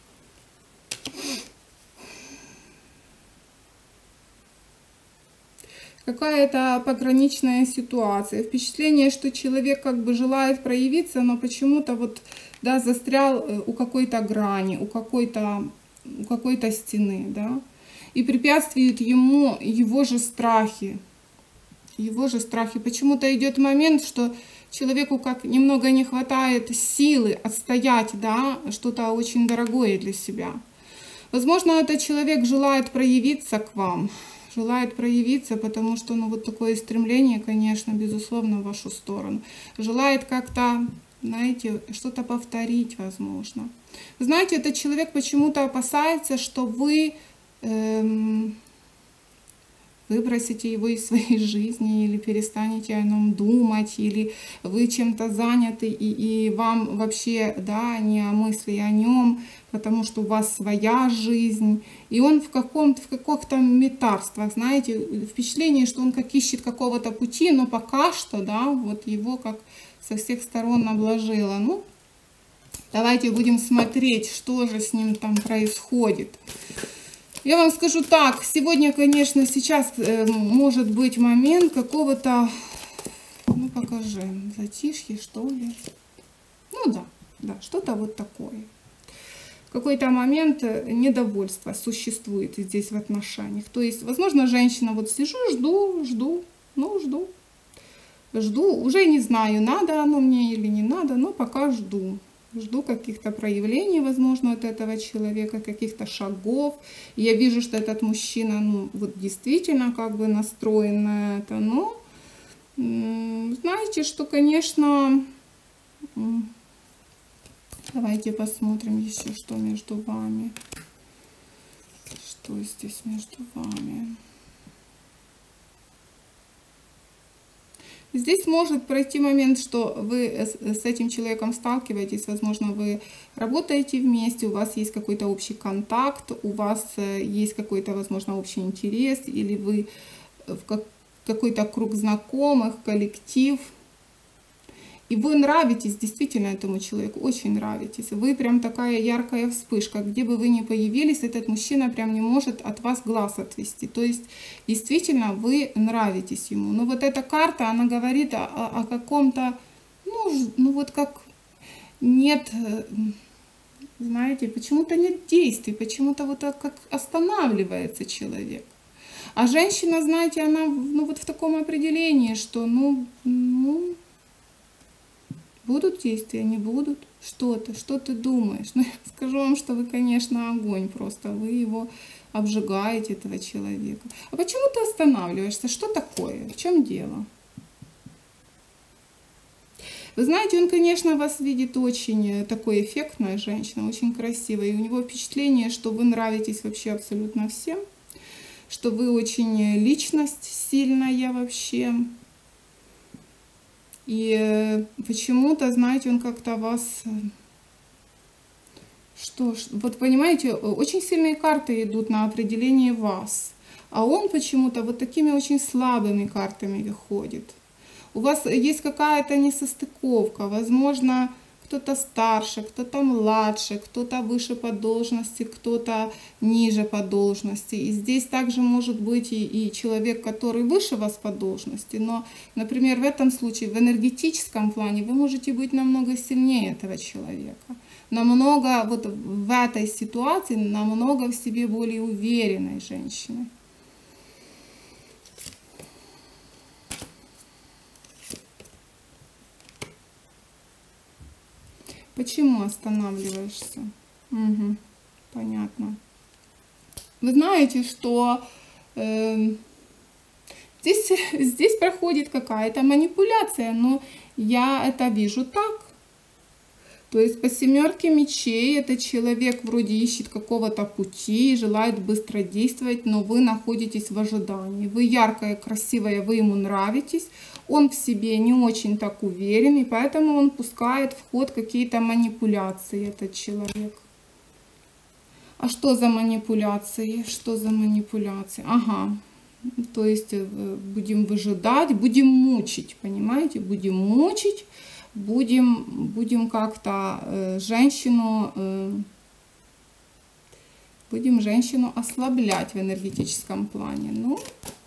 Какая-то пограничная ситуация. Впечатление, что человек как бы желает проявиться, но почему-то вот, да, застрял у какой-то грани, у какой-то у какой-то стены, да. И препятствуют ему его же страхи. Его же страхи. Почему-то идет момент, что человеку как немного не хватает силы отстоять, да, что-то очень дорогое для себя. Возможно, этот человек желает проявиться к вам. Желает проявиться, потому что, ну, вот такое стремление, конечно, безусловно, в вашу сторону. Желает как-то, знаете, что-то повторить, возможно. Знаете, этот человек почему-то опасается, что вы эм, выбросите его из своей жизни, или перестанете о нем думать, или вы чем-то заняты, и, и вам вообще, да, не о мысли о нем, потому что у вас своя жизнь, и он в каком-то, в каких-то метарствах, знаете, впечатление, что он как ищет какого-то пути, но пока что, да, вот его как со всех сторон обложило. Ну, давайте будем смотреть, что же с ним там происходит. Я вам скажу так, сегодня, конечно, сейчас э, может быть момент какого-то, ну, покажи, затишье, что ли. Ну да, да, что-то вот такое. Какой-то момент недовольства существует здесь в отношениях. То есть, возможно, женщина, вот сижу, жду, жду, ну, жду. Жду, уже не знаю, надо оно мне или не надо, но пока жду. Жду каких-то проявлений, возможно, от этого человека, каких-то шагов. Я вижу, что этот мужчина, ну, вот действительно как бы настроен на это. Но, знаете, что, конечно... Давайте посмотрим еще, что между вами. Что здесь между вами? Здесь может пройти момент, что вы с этим человеком сталкиваетесь, возможно, вы работаете вместе, у вас есть какой-то общий контакт, у вас есть какой-то, возможно, общий интерес, или вы в какой-то круг знакомых, коллектив. И вы нравитесь действительно этому человеку, очень нравитесь. Вы прям такая яркая вспышка. Где бы вы ни появились, этот мужчина прям не может от вас глаз отвести. То есть действительно вы нравитесь ему. Но вот эта карта, она говорит о, о, о каком-то, ну, ну вот как нет, знаете, почему-то нет действий, почему-то вот как останавливается человек. А женщина, знаете, она ну, вот в таком определении, что ну, ну будут действия, не будут, что-то, что ты думаешь? Ну, я скажу вам, что вы, конечно, огонь просто, вы его обжигаете, этого человека. А почему ты останавливаешься? Что такое? В чем дело? Вы знаете, он, конечно, вас видит очень такой эффектная женщина, очень красивая, и у него впечатление, что вы нравитесь вообще абсолютно всем, что вы очень личность сильная вообще. И почему-то, знаете, он как-то вас... Что ж, вот понимаете, очень сильные карты идут на определение вас. А он почему-то вот такими очень слабыми картами выходит. У вас есть какая-то несостыковка. Возможно, кто-то старше, кто-то младше, кто-то выше по должности, кто-то ниже по должности. И здесь также может быть и, и человек, который выше вас по должности. Но, например, в этом случае, в энергетическом плане, вы можете быть намного сильнее этого человека. Намного, вот в этой ситуации, намного в себе более уверенной женщиной. Почему останавливаешься? Угу, понятно. Вы знаете, что э, здесь, здесь проходит какая-то манипуляция, но я это вижу так. То есть по семерке мечей этот человек вроде ищет какого-то пути, желает быстро действовать, но вы находитесь в ожидании. Вы яркая, красивая, вы ему нравитесь, он в себе не очень так уверен, и поэтому он пускает в ход какие-то манипуляции, этот человек. А что за манипуляции? Что за манипуляции? Ага. То есть будем выжидать, будем мучить, понимаете? Будем мучить. Будем, будем как-то э, женщину, э, будем женщину ослаблять в энергетическом плане. Ну,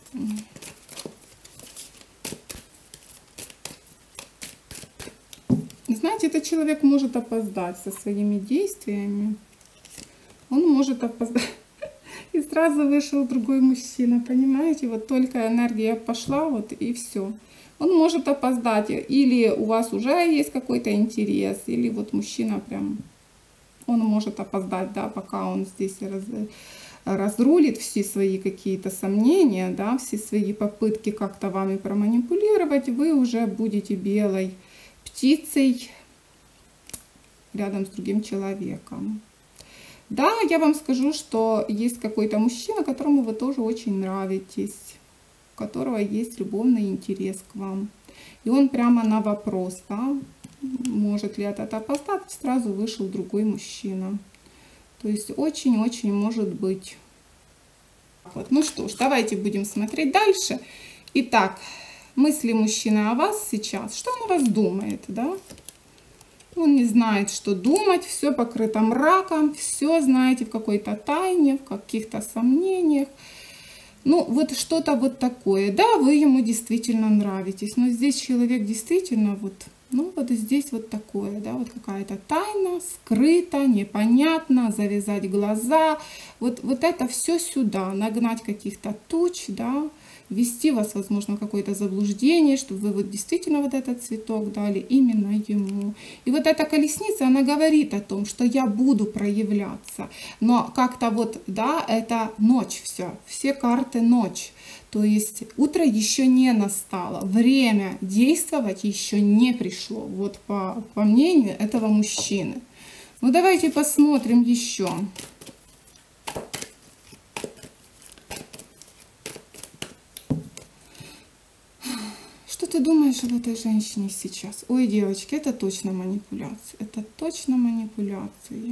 знаете, этот человек может опоздать со своими действиями. Он может опоздать. И сразу вышел другой мужчина, понимаете? Вот только энергия пошла, вот и все. Он может опоздать, или у вас уже есть какой-то интерес, или вот мужчина прям, он может опоздать, да, пока он здесь раз, разрулит все свои какие-то сомнения, да, все свои попытки как-то вами проманипулировать, вы уже будете белой птицей рядом с другим человеком. Да, я вам скажу, что есть какой-то мужчина, которому вы тоже очень нравитесь, у которого есть любовный интерес к вам. И он прямо на вопрос, да, может ли этот опоздать, сразу вышел другой мужчина. То есть очень-очень может быть. Вот. Ну что ж, давайте будем смотреть дальше. Итак, мысли мужчины о вас сейчас. Что он о вас думает, да? Он не знает, что думать, все покрыто мраком, все, знаете, в какой-то тайне, в каких-то сомнениях. Ну, вот что-то вот такое. Да, вы ему действительно нравитесь, но здесь человек действительно вот, ну, вот здесь вот такое, да, вот какая-то тайна, скрыта, непонятно, завязать глаза. Вот, вот это все сюда, нагнать каких-то туч, да, ввести вас, возможно, в какое-то заблуждение, чтобы вы вот действительно вот этот цветок дали именно ему. И вот эта колесница, она говорит о том, что я буду проявляться. Но как-то вот, да, это ночь все, все карты ночь. То есть утро еще не настало, время действовать еще не пришло, вот по, по мнению этого мужчины. Ну давайте посмотрим еще. Что ты думаешь об этой женщине сейчас? Ой, девочки, это точно манипуляция. Это точно манипуляции.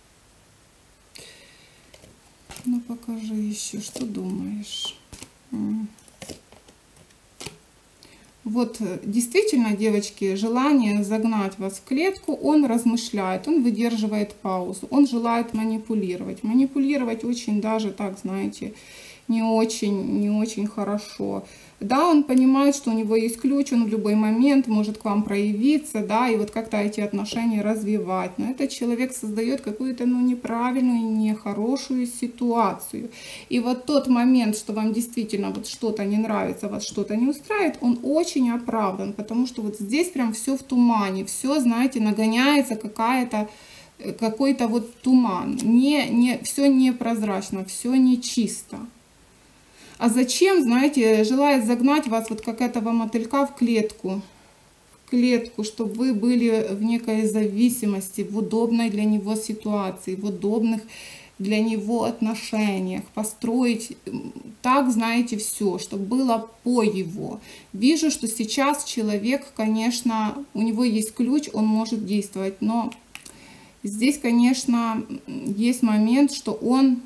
Ну, покажи еще, что думаешь. вот действительно, девочки, желание загнать вас в клетку, он размышляет, он выдерживает паузу, он желает манипулировать. Манипулировать очень даже, так знаете, не очень, не очень хорошо. Да, он понимает, что у него есть ключ, он в любой момент может к вам проявиться, да, и вот как-то эти отношения развивать. Но этот человек создает какую-то, ну, неправильную, нехорошую ситуацию. И вот тот момент, что вам действительно вот что-то не нравится, вас что-то не устраивает, он очень оправдан, потому что вот здесь прям все в тумане, все, знаете, нагоняется какая-то, какой-то вот туман. Не, не, все непрозрачно, все нечисто. А зачем, знаете, желает загнать вас, вот как этого мотылька, в клетку, в клетку, чтобы вы были в некой зависимости, в удобной для него ситуации, в удобных для него отношениях, построить так, знаете, все, чтобы было по его. Вижу, что сейчас человек, конечно, у него есть ключ, он может действовать, но здесь, конечно, есть момент, что он...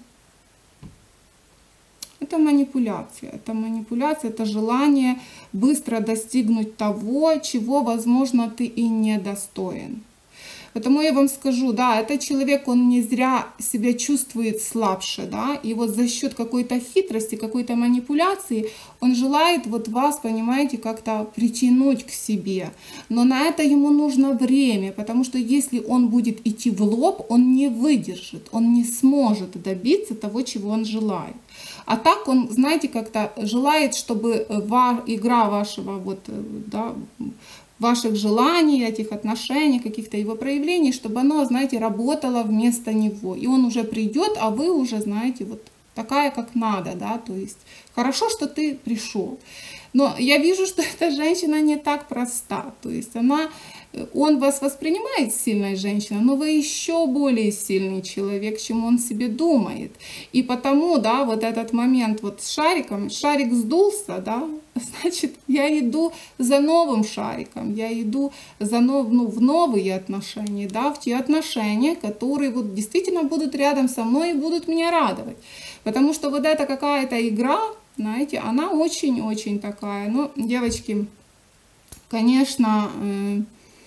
Это манипуляция, это манипуляция, это желание быстро достигнуть того, чего, возможно, ты и не достоин. Потому я вам скажу, да, этот человек, он не зря себя чувствует слабше, да, и вот за счет какой-то хитрости, какой-то манипуляции он желает вот вас, понимаете, как-то притянуть к себе. Но на это ему нужно время, потому что если он будет идти в лоб, он не выдержит, он не сможет добиться того, чего он желает. А так он, знаете, как-то желает, чтобы игра вашего, вот, да, ваших желаний, этих отношений, каких-то его проявлений, чтобы оно, знаете, работало вместо него. И он уже придет, а вы уже, знаете, вот такая, как надо, да, то есть хорошо, что ты пришел. Но я вижу, что эта женщина не так проста, то есть она... Он вас воспринимает сильной женщиной, но вы еще более сильный человек, чем он себе думает. И потому, да, вот этот момент вот с шариком, шарик сдулся, да, значит, я иду за новым шариком, я иду за нов, ну, в новые отношения, да, в те отношения, которые вот действительно будут рядом со мной и будут меня радовать. Потому что вот эта какая-то игра, знаете, она очень-очень такая. Ну, девочки, конечно... Э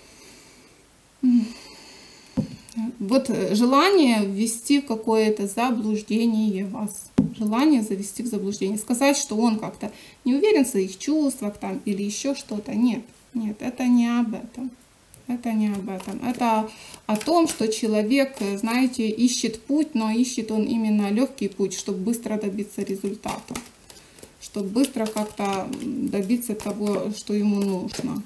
Вот желание ввести в какое-то заблуждение вас. Желание завести в заблуждение. Сказать, что он как-то не уверен в своих чувствах там, или еще что-то. Нет, нет, это не об этом. Это не об этом. Это о том, что человек, знаете, ищет путь, но ищет он именно легкий путь, чтобы быстро добиться результата. Чтобы быстро как-то добиться того, что ему нужно.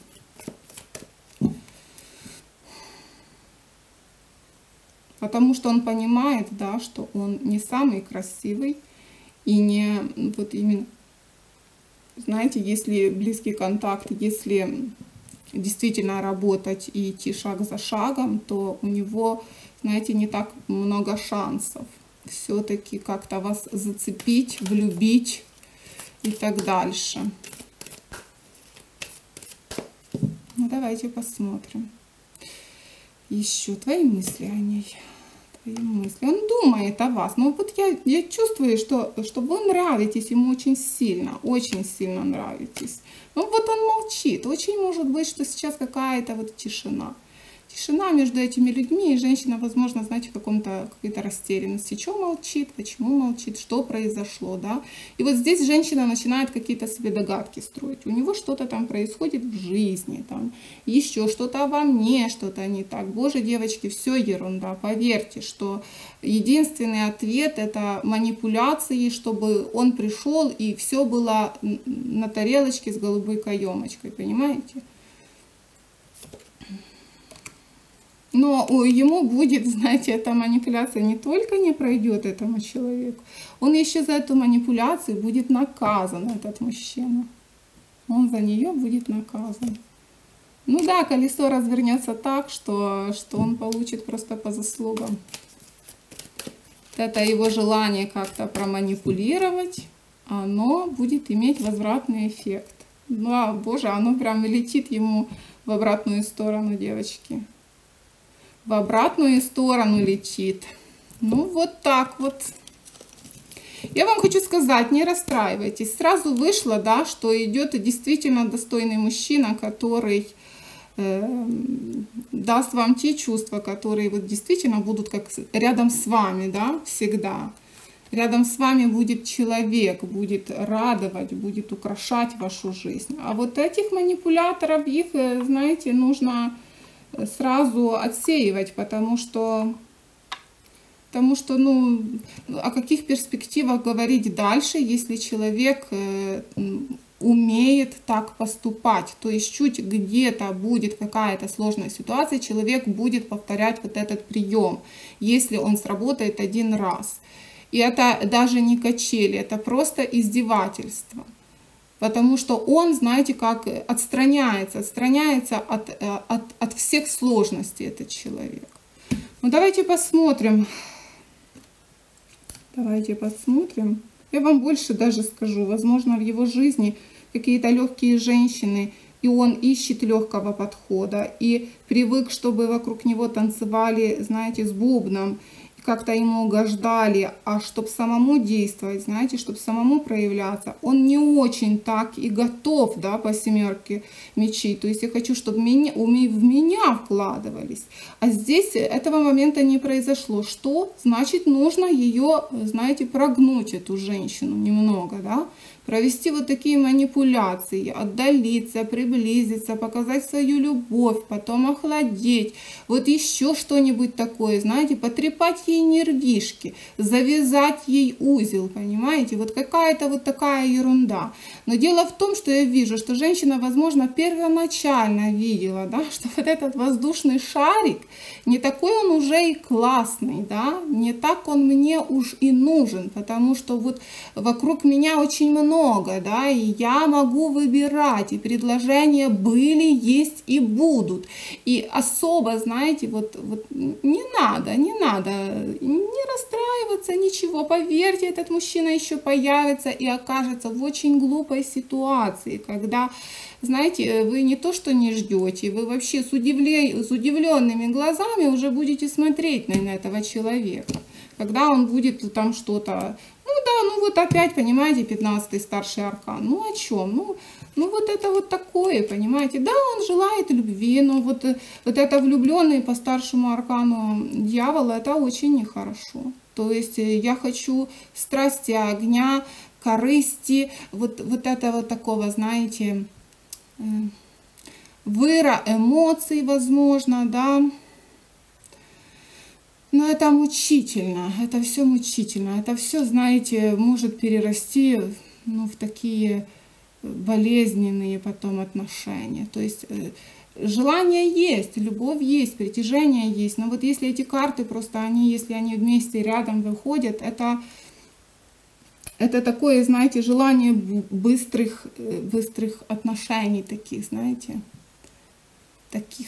Потому что он понимает, да, что он не самый красивый и не вот именно, знаете, если близкий контакт, если действительно работать и идти шаг за шагом, то у него, знаете, не так много шансов все-таки как-то вас зацепить, влюбить и так дальше. Ну, давайте посмотрим. Еще твои мысли о ней. Твои мысли. Он думает о вас. Но вот я, я чувствую, что, что вы нравитесь ему очень сильно. Очень сильно нравитесь. Ну вот он молчит. Очень может быть, что сейчас какая-то вот тишина. Тишина между этими людьми, и женщина, возможно, знаете, в каком-то какой-то растерянности. Что молчит, почему молчит, что произошло, да? И вот здесь женщина начинает какие-то себе догадки строить. У него что-то там происходит в жизни, там еще что-то во мне, что-то не так. Боже, девочки, все ерунда. Поверьте, что единственный ответ — это манипуляции, чтобы он пришел и все было на тарелочке с голубой каемочкой, понимаете? Но ему будет, знаете, эта манипуляция не только не пройдет этому человеку, он еще за эту манипуляцию будет наказан, этот мужчина. Он за нее будет наказан. Ну да, колесо развернется так, что, что он получит просто по заслугам. Это его желание как-то проманипулировать, оно будет иметь возвратный эффект. Ну, а, боже, оно прям летит ему в обратную сторону, девочки. В обратную сторону летит. Ну, вот так вот. Я вам хочу сказать, не расстраивайтесь. Сразу вышло, да, что идет действительно достойный мужчина, который э, даст вам те чувства, которые вот действительно будут как рядом с вами, да, всегда. Рядом с вами будет человек, будет радовать, будет украшать вашу жизнь. А вот этих манипуляторов, их, знаете, нужно сразу отсеивать, потому что, потому что, ну, о каких перспективах говорить дальше, если человек умеет так поступать. То есть чуть где-то будет какая-то сложная ситуация, человек будет повторять вот этот прием, если он сработает один раз. И это даже не качели, это просто издевательство. Потому что он, знаете, как отстраняется, отстраняется от, от, от всех сложностей этот человек. Ну давайте посмотрим. Давайте посмотрим. Я вам больше даже скажу. Возможно, в его жизни какие-то легкие женщины, и он ищет легкого подхода, и привык, чтобы вокруг него танцевали, знаете, с бубном, как-то ему угождали, а чтобы самому действовать, знаете, чтобы самому проявляться, он не очень так и готов, да, по семерке мечей. То есть я хочу, чтобы меня, в меня вкладывались. А здесь этого момента не произошло. Что? Значит, нужно ее, знаете, прогнуть, эту женщину немного, да, провести вот такие манипуляции, отдалиться, приблизиться, показать свою любовь, потом охладеть, вот еще что-нибудь такое, знаете, потрепать ей нервишки, завязать ей узел, понимаете, вот какая-то вот такая ерунда. Но дело в том, что я вижу, что женщина, возможно, первоначально видела, да, что вот этот воздушный шарик, не такой он уже и классный, да, не так он мне уж и нужен, потому что вот вокруг меня очень много много, да, и я могу выбирать, и предложения были, есть и будут. И особо, знаете, вот, вот не надо, не надо не расстраиваться, ничего, поверьте, этот мужчина еще появится и окажется в очень глупой ситуации, когда, знаете, вы не то что не ждете, вы вообще с, удивле... с удивленными глазами уже будете смотреть на этого человека, когда он будет там что-то. Ну да, ну вот опять, понимаете, пятнадцатый старший аркан. Ну о чем? Ну, ну вот это вот такое, понимаете. Да, он желает любви, но вот, вот это влюбленный по старшему аркану дьявола, это очень нехорошо. То есть я хочу страсти, огня, корысти, вот, вот этого такого, знаете, выра эмоций, возможно, да. Но это мучительно, это все мучительно, это все, знаете, может перерасти, ну, в такие болезненные потом отношения. То есть желание есть, любовь есть, притяжение есть, но вот если эти карты просто, они, если они вместе рядом выходят, это, это такое, знаете, желание быстрых, быстрых отношений таких, знаете, таких.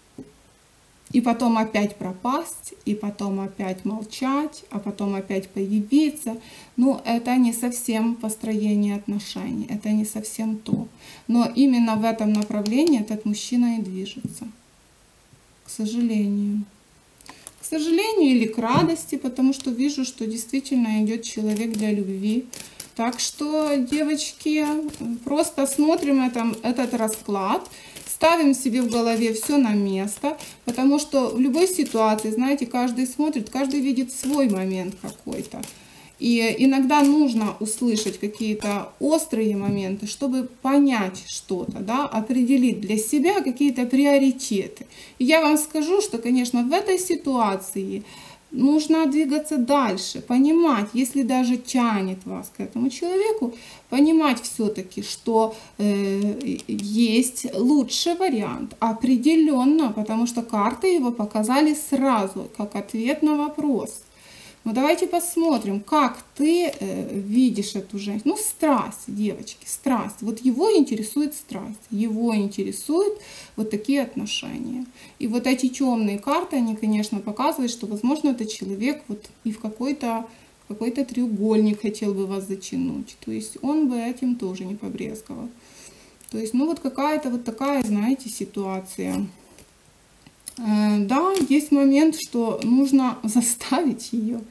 И потом опять пропасть, и потом опять молчать, а потом опять появиться. Ну, это не совсем построение отношений, это не совсем то. Но именно в этом направлении этот мужчина и движется, к сожалению. К сожалению или к радости, потому что вижу, что действительно идет человек для любви. Так что, девочки, просто смотрим это, этот расклад. Ставим себе в голове все на место, потому что в любой ситуации, знаете, каждый смотрит, каждый видит свой момент какой-то. И иногда нужно услышать какие-то острые моменты, чтобы понять что-то, да, определить для себя какие-то приоритеты. И я вам скажу, что, конечно, в этой ситуации нужно двигаться дальше, понимать, если даже тянет вас к этому человеку, понимать все-таки, что э, есть лучший вариант, определенно, потому что карты его показали сразу, как ответ на вопрос. Ну давайте посмотрим, как ты э, видишь эту женщину. Ну, страсть, девочки, страсть. Вот его интересует страсть, его интересуют вот такие отношения. И вот эти темные карты, они, конечно, показывают, что, возможно, этот человек вот и в какой-то какой-то треугольник хотел бы вас затянуть. То есть он бы этим тоже не побрезговал. То есть, ну вот какая-то вот такая, знаете, ситуация. Да, есть момент, что нужно заставить ее.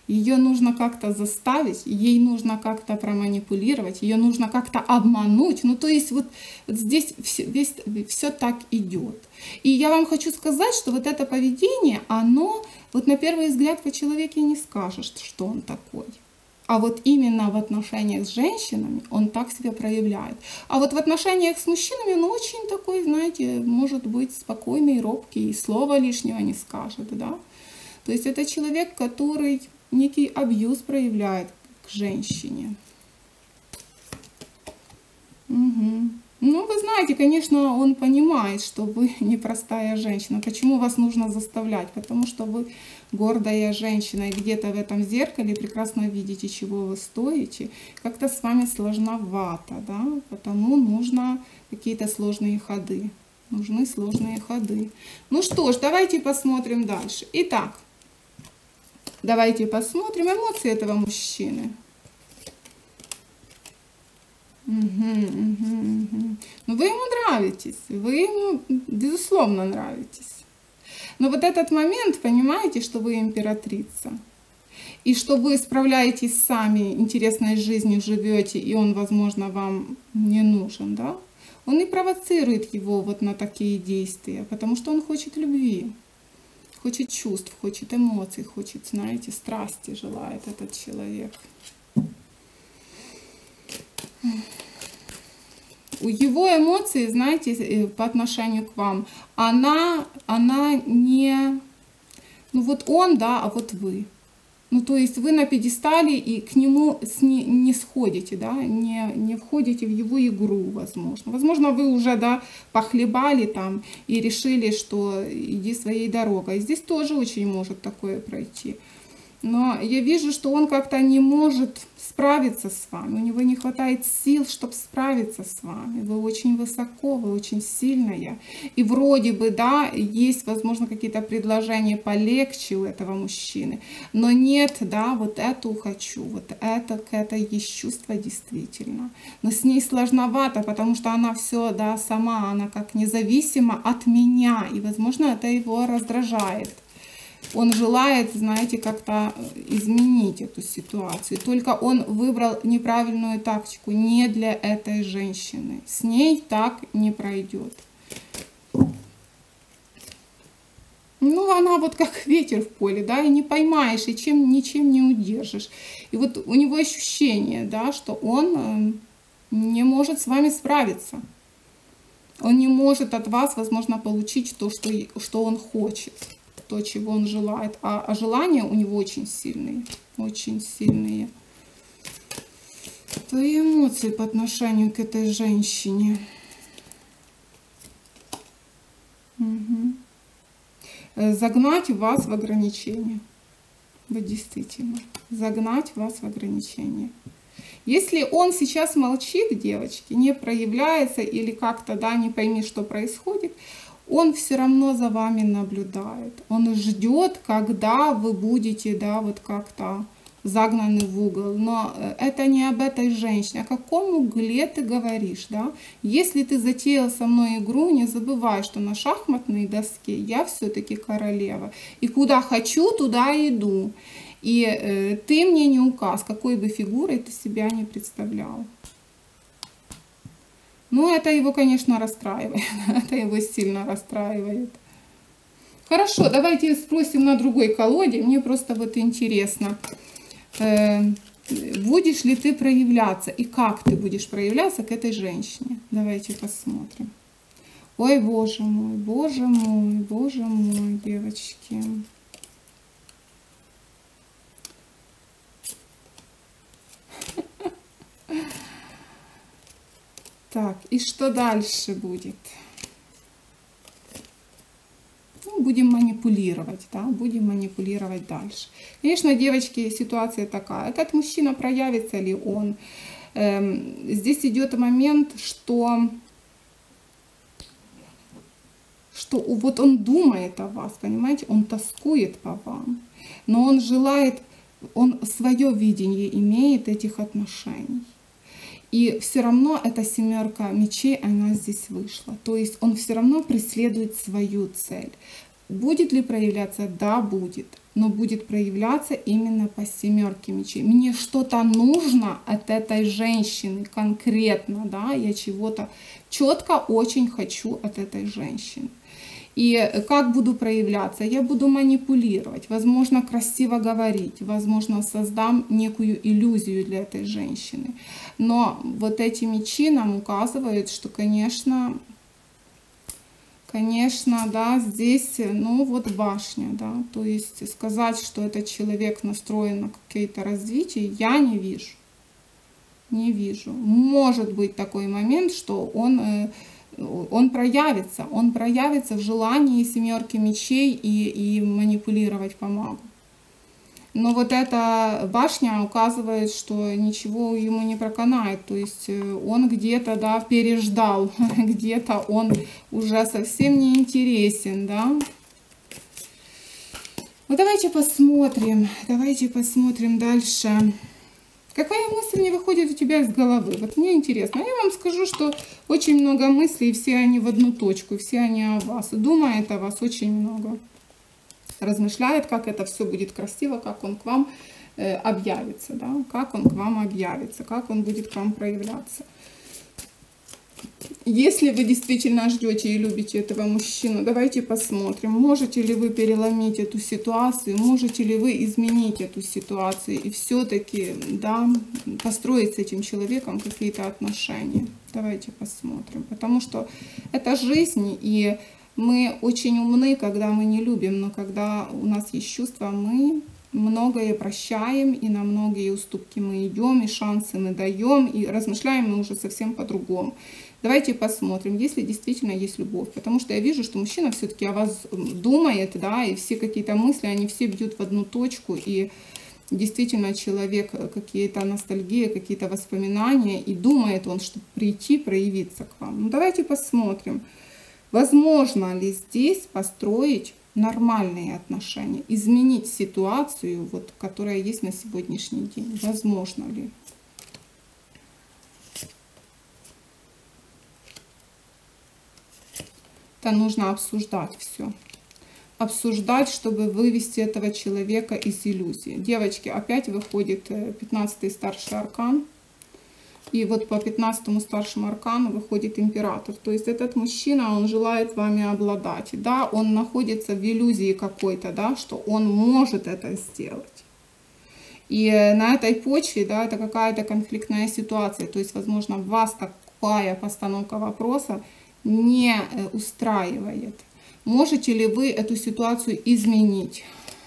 Ее нужно как-то заставить, ей нужно как-то проманипулировать, ее нужно как-то обмануть. Ну, то есть вот, вот здесь все, весь, все так идет. И я вам хочу сказать, что вот это поведение, оно, вот на первый взгляд по человеке не скажешь, что он такой. А вот именно в отношениях с женщинами он так себя проявляет. А вот в отношениях с мужчинами он очень такой, знаете, может быть спокойный, робкий, и слова лишнего не скажет, да. То есть это человек, который некий абьюз проявляет к женщине. Угу. Ну, вы знаете, конечно, он понимает, что вы непростая женщина. Почему вас нужно заставлять? Потому что вы гордая женщина, и где-то в этом зеркале прекрасно видите, чего вы стоите. Как-то с вами сложновато, да? Потому нужно какие-то сложные ходы. Нужны сложные ходы. Ну что ж, давайте посмотрим дальше. Итак, давайте посмотрим эмоции этого мужчины. Угу, угу, угу. Ну, вы ему нравитесь, вы ему, безусловно, нравитесь. Но вот этот момент, понимаете, что вы императрица, и что вы справляетесь сами, интересной жизнью живете, и он, возможно, вам не нужен, да? Он и провоцирует его вот на такие действия, потому что он хочет любви, хочет чувств, хочет эмоций, хочет, знаете, страсти желает этот человек. У его эмоции, знаете, по отношению к вам, она, она не, ну вот он, да, а вот вы. Ну то есть вы на пьедестале и к нему не, не сходите, да, не, не входите в его игру, возможно. Возможно, вы уже, да, похлебали там и решили, что иди своей дорогой. Здесь тоже очень может такое пройти. Но я вижу, что он как-то не может справиться с вами. У него не хватает сил, чтобы справиться с вами. Вы очень высоко, вы очень сильная. И вроде бы, да, есть, возможно, какие-то предложения полегче у этого мужчины. Но нет, да, вот эту хочу, вот это, это есть чувство действительно. Но с ней сложновато, потому что она все, да, сама, она как независима от меня. И, возможно, это его раздражает. Он желает, знаете, как-то изменить эту ситуацию. Только он выбрал неправильную тактику не для этой женщины. С ней так не пройдет. Ну, она вот как ветер в поле, да, и не поймаешь, и чем, ничем не удержишь. И вот у него ощущение, да, что он не может с вами справиться. Он не может от вас, возможно, получить то, что, что он хочет. То, чего он желает, а, а желания у него очень сильные, очень сильные. То и эмоции по отношению к этой женщине. Угу. Загнать вас в ограничения. Вот действительно, загнать вас в ограничения. Если он сейчас молчит, девочки, не проявляется или как-то, да, не пойми, что происходит, он все равно за вами наблюдает. Он ждет, когда вы будете, да, вот как-то загнаны в угол. Но это не об этой женщине. О каком угле ты говоришь, да? Если ты затеял со мной игру, не забывай, что на шахматной доске я все-таки королева. И куда хочу, туда иду. И э, ты мне не указ, какой бы фигурой ты себя не представлял. Ну, это его, конечно, расстраивает. Это его сильно расстраивает. Хорошо, давайте спросим на другой колоде. Мне просто вот интересно, э, будешь ли ты проявляться и как ты будешь проявляться к этой женщине. Давайте посмотрим. Ой, боже мой, боже мой, боже мой, девочки. Так, и что дальше будет? Ну, будем манипулировать, да, будем манипулировать дальше. Конечно, девочки, ситуация такая. Этот мужчина, проявится ли он? Эм, здесь идет момент, что, что вот он думает о вас, понимаете, он тоскует по вам, но он желает, он свое видение имеет этих отношений. И все равно эта семерка мечей, она здесь вышла. То есть он все равно преследует свою цель. Будет ли проявляться? Да, будет. Но будет проявляться именно по семерке мечей. Мне что-то нужно от этой женщины конкретно, да, я чего-то четко очень хочу от этой женщины. И как буду проявляться? Я буду манипулировать, возможно, красиво говорить, возможно, создам некую иллюзию для этой женщины. Но вот эти мечи нам указывают, что, конечно, конечно, да, здесь, ну вот башня, да, то есть сказать, что этот человек настроен на какие-то развития, я не вижу, не вижу. Может быть такой момент, что он... Он проявится, он проявится в желании семерки мечей и, и манипулировать по магу. Но вот эта башня указывает, что ничего ему не проканает, то есть он где-то, да, переждал, где-то он уже совсем не интересен, да. Ну давайте посмотрим, давайте посмотрим дальше. Какая мысль не выходит у тебя из головы? Вот мне интересно. Я вам скажу, что очень много мыслей, и все они в одну точку, все они о вас. Думает о вас очень много. Размышляет, как это все будет красиво, как он к вам э, объявится, да? Как он к вам объявится, как он будет к вам проявляться. Если вы действительно ждете и любите этого мужчину, давайте посмотрим, можете ли вы переломить эту ситуацию, можете ли вы изменить эту ситуацию и все-таки, да, построить с этим человеком какие-то отношения. Давайте посмотрим, потому что это жизнь, и мы очень умны, когда мы не любим, но когда у нас есть чувства, мы многое прощаем, и на многие уступки мы идем, и шансы мы даем, и размышляем мы уже совсем по-другому. Давайте посмотрим, если действительно есть любовь, потому что я вижу, что мужчина все-таки о вас думает, да, и все какие-то мысли, они все бьют в одну точку, и действительно человек какие-то ностальгии, какие-то воспоминания, и думает он, чтобы прийти, проявиться к вам. Ну, давайте посмотрим, возможно ли здесь построить нормальные отношения, изменить ситуацию, вот, которая есть на сегодняшний день, возможно ли? Это нужно обсуждать все. Обсуждать, чтобы вывести этого человека из иллюзии. Девочки, опять выходит пятнадцатый старший аркан. И вот по пятнадцатому старшему аркану выходит император. То есть этот мужчина, он желает вами обладать. Да, он находится в иллюзии какой-то, да, что он может это сделать. И на этой почве, да, это какая-то конфликтная ситуация. То есть, возможно, вас такая постановка вопроса не устраивает. Можете ли вы эту ситуацию изменить?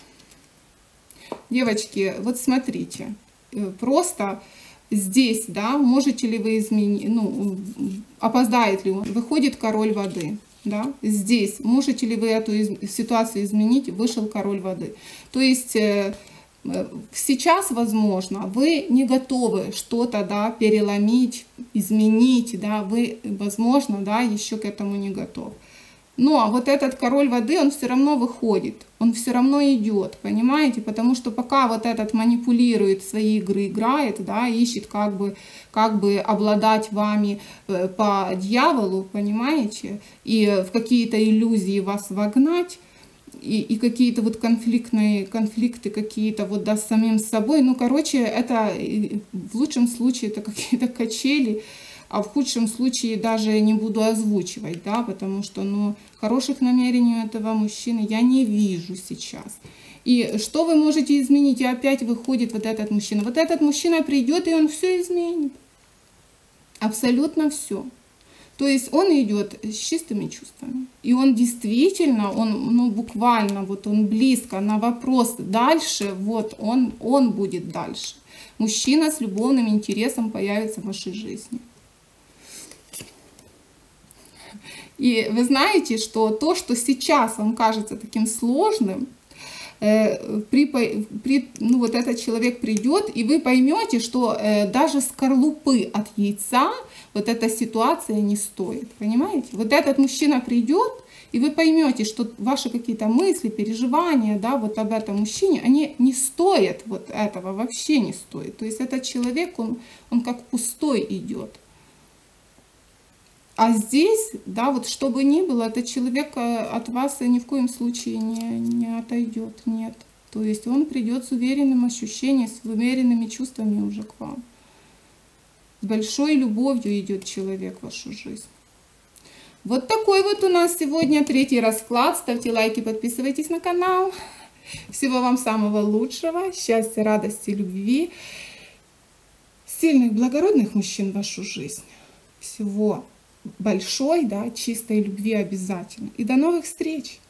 Девочки, вот смотрите, просто здесь, да, можете ли вы изменить, ну, опоздает ли он, выходит король воды, да, здесь, можете ли вы эту ситуацию изменить, вышел король воды. То есть сейчас, возможно, вы не готовы что-то, да, переломить, изменить, да, вы, возможно, да, еще к этому не готовы. Но вот этот король воды, он все равно выходит, он все равно идет, понимаете? Потому что пока вот этот манипулирует, свои игры играет, да, ищет как бы, как бы обладать вами по дьяволу, понимаете? И в какие-то иллюзии вас вогнать, и, и какие-то вот конфликтные конфликты какие-то вот, да, с самим собой. Ну, короче, это в лучшем случае это какие-то качели, а в худшем случае даже не буду озвучивать, да, потому что, ну, хороших намерений у этого мужчины я не вижу сейчас. И что вы можете изменить? И опять выходит вот этот мужчина. Вот этот мужчина придет, и он все изменит. Абсолютно все. То есть он идет с чистыми чувствами. И он действительно, он, ну, буквально, вот он близко на вопрос дальше, вот он, он будет дальше. Мужчина с любовным интересом появится в вашей жизни. И вы знаете, что то, что сейчас вам кажется таким сложным, э, при, при, ну, вот этот человек придет, и вы поймете, что э, даже скорлупы от яйца вот эта ситуация не стоит. Понимаете? Вот этот мужчина придет, и вы поймете, что ваши какие-то мысли, переживания, да, вот об этом мужчине, они не стоят вот этого, вообще не стоят. То есть этот человек, он, он как пустой идет. А здесь, да, вот что бы ни было, этот человек э, от вас ни в коем случае не, не отойдет, нет. То есть он придет с уверенным ощущением, с уверенными чувствами уже к вам. С большой любовью идет человек в вашу жизнь. Вот такой вот у нас сегодня третий расклад. Ставьте лайки, подписывайтесь на канал. Всего вам самого лучшего, счастья, радости, любви, сильных, благородных мужчин в вашу жизнь. Всего большой, да, чистой любви обязательно. И до новых встреч!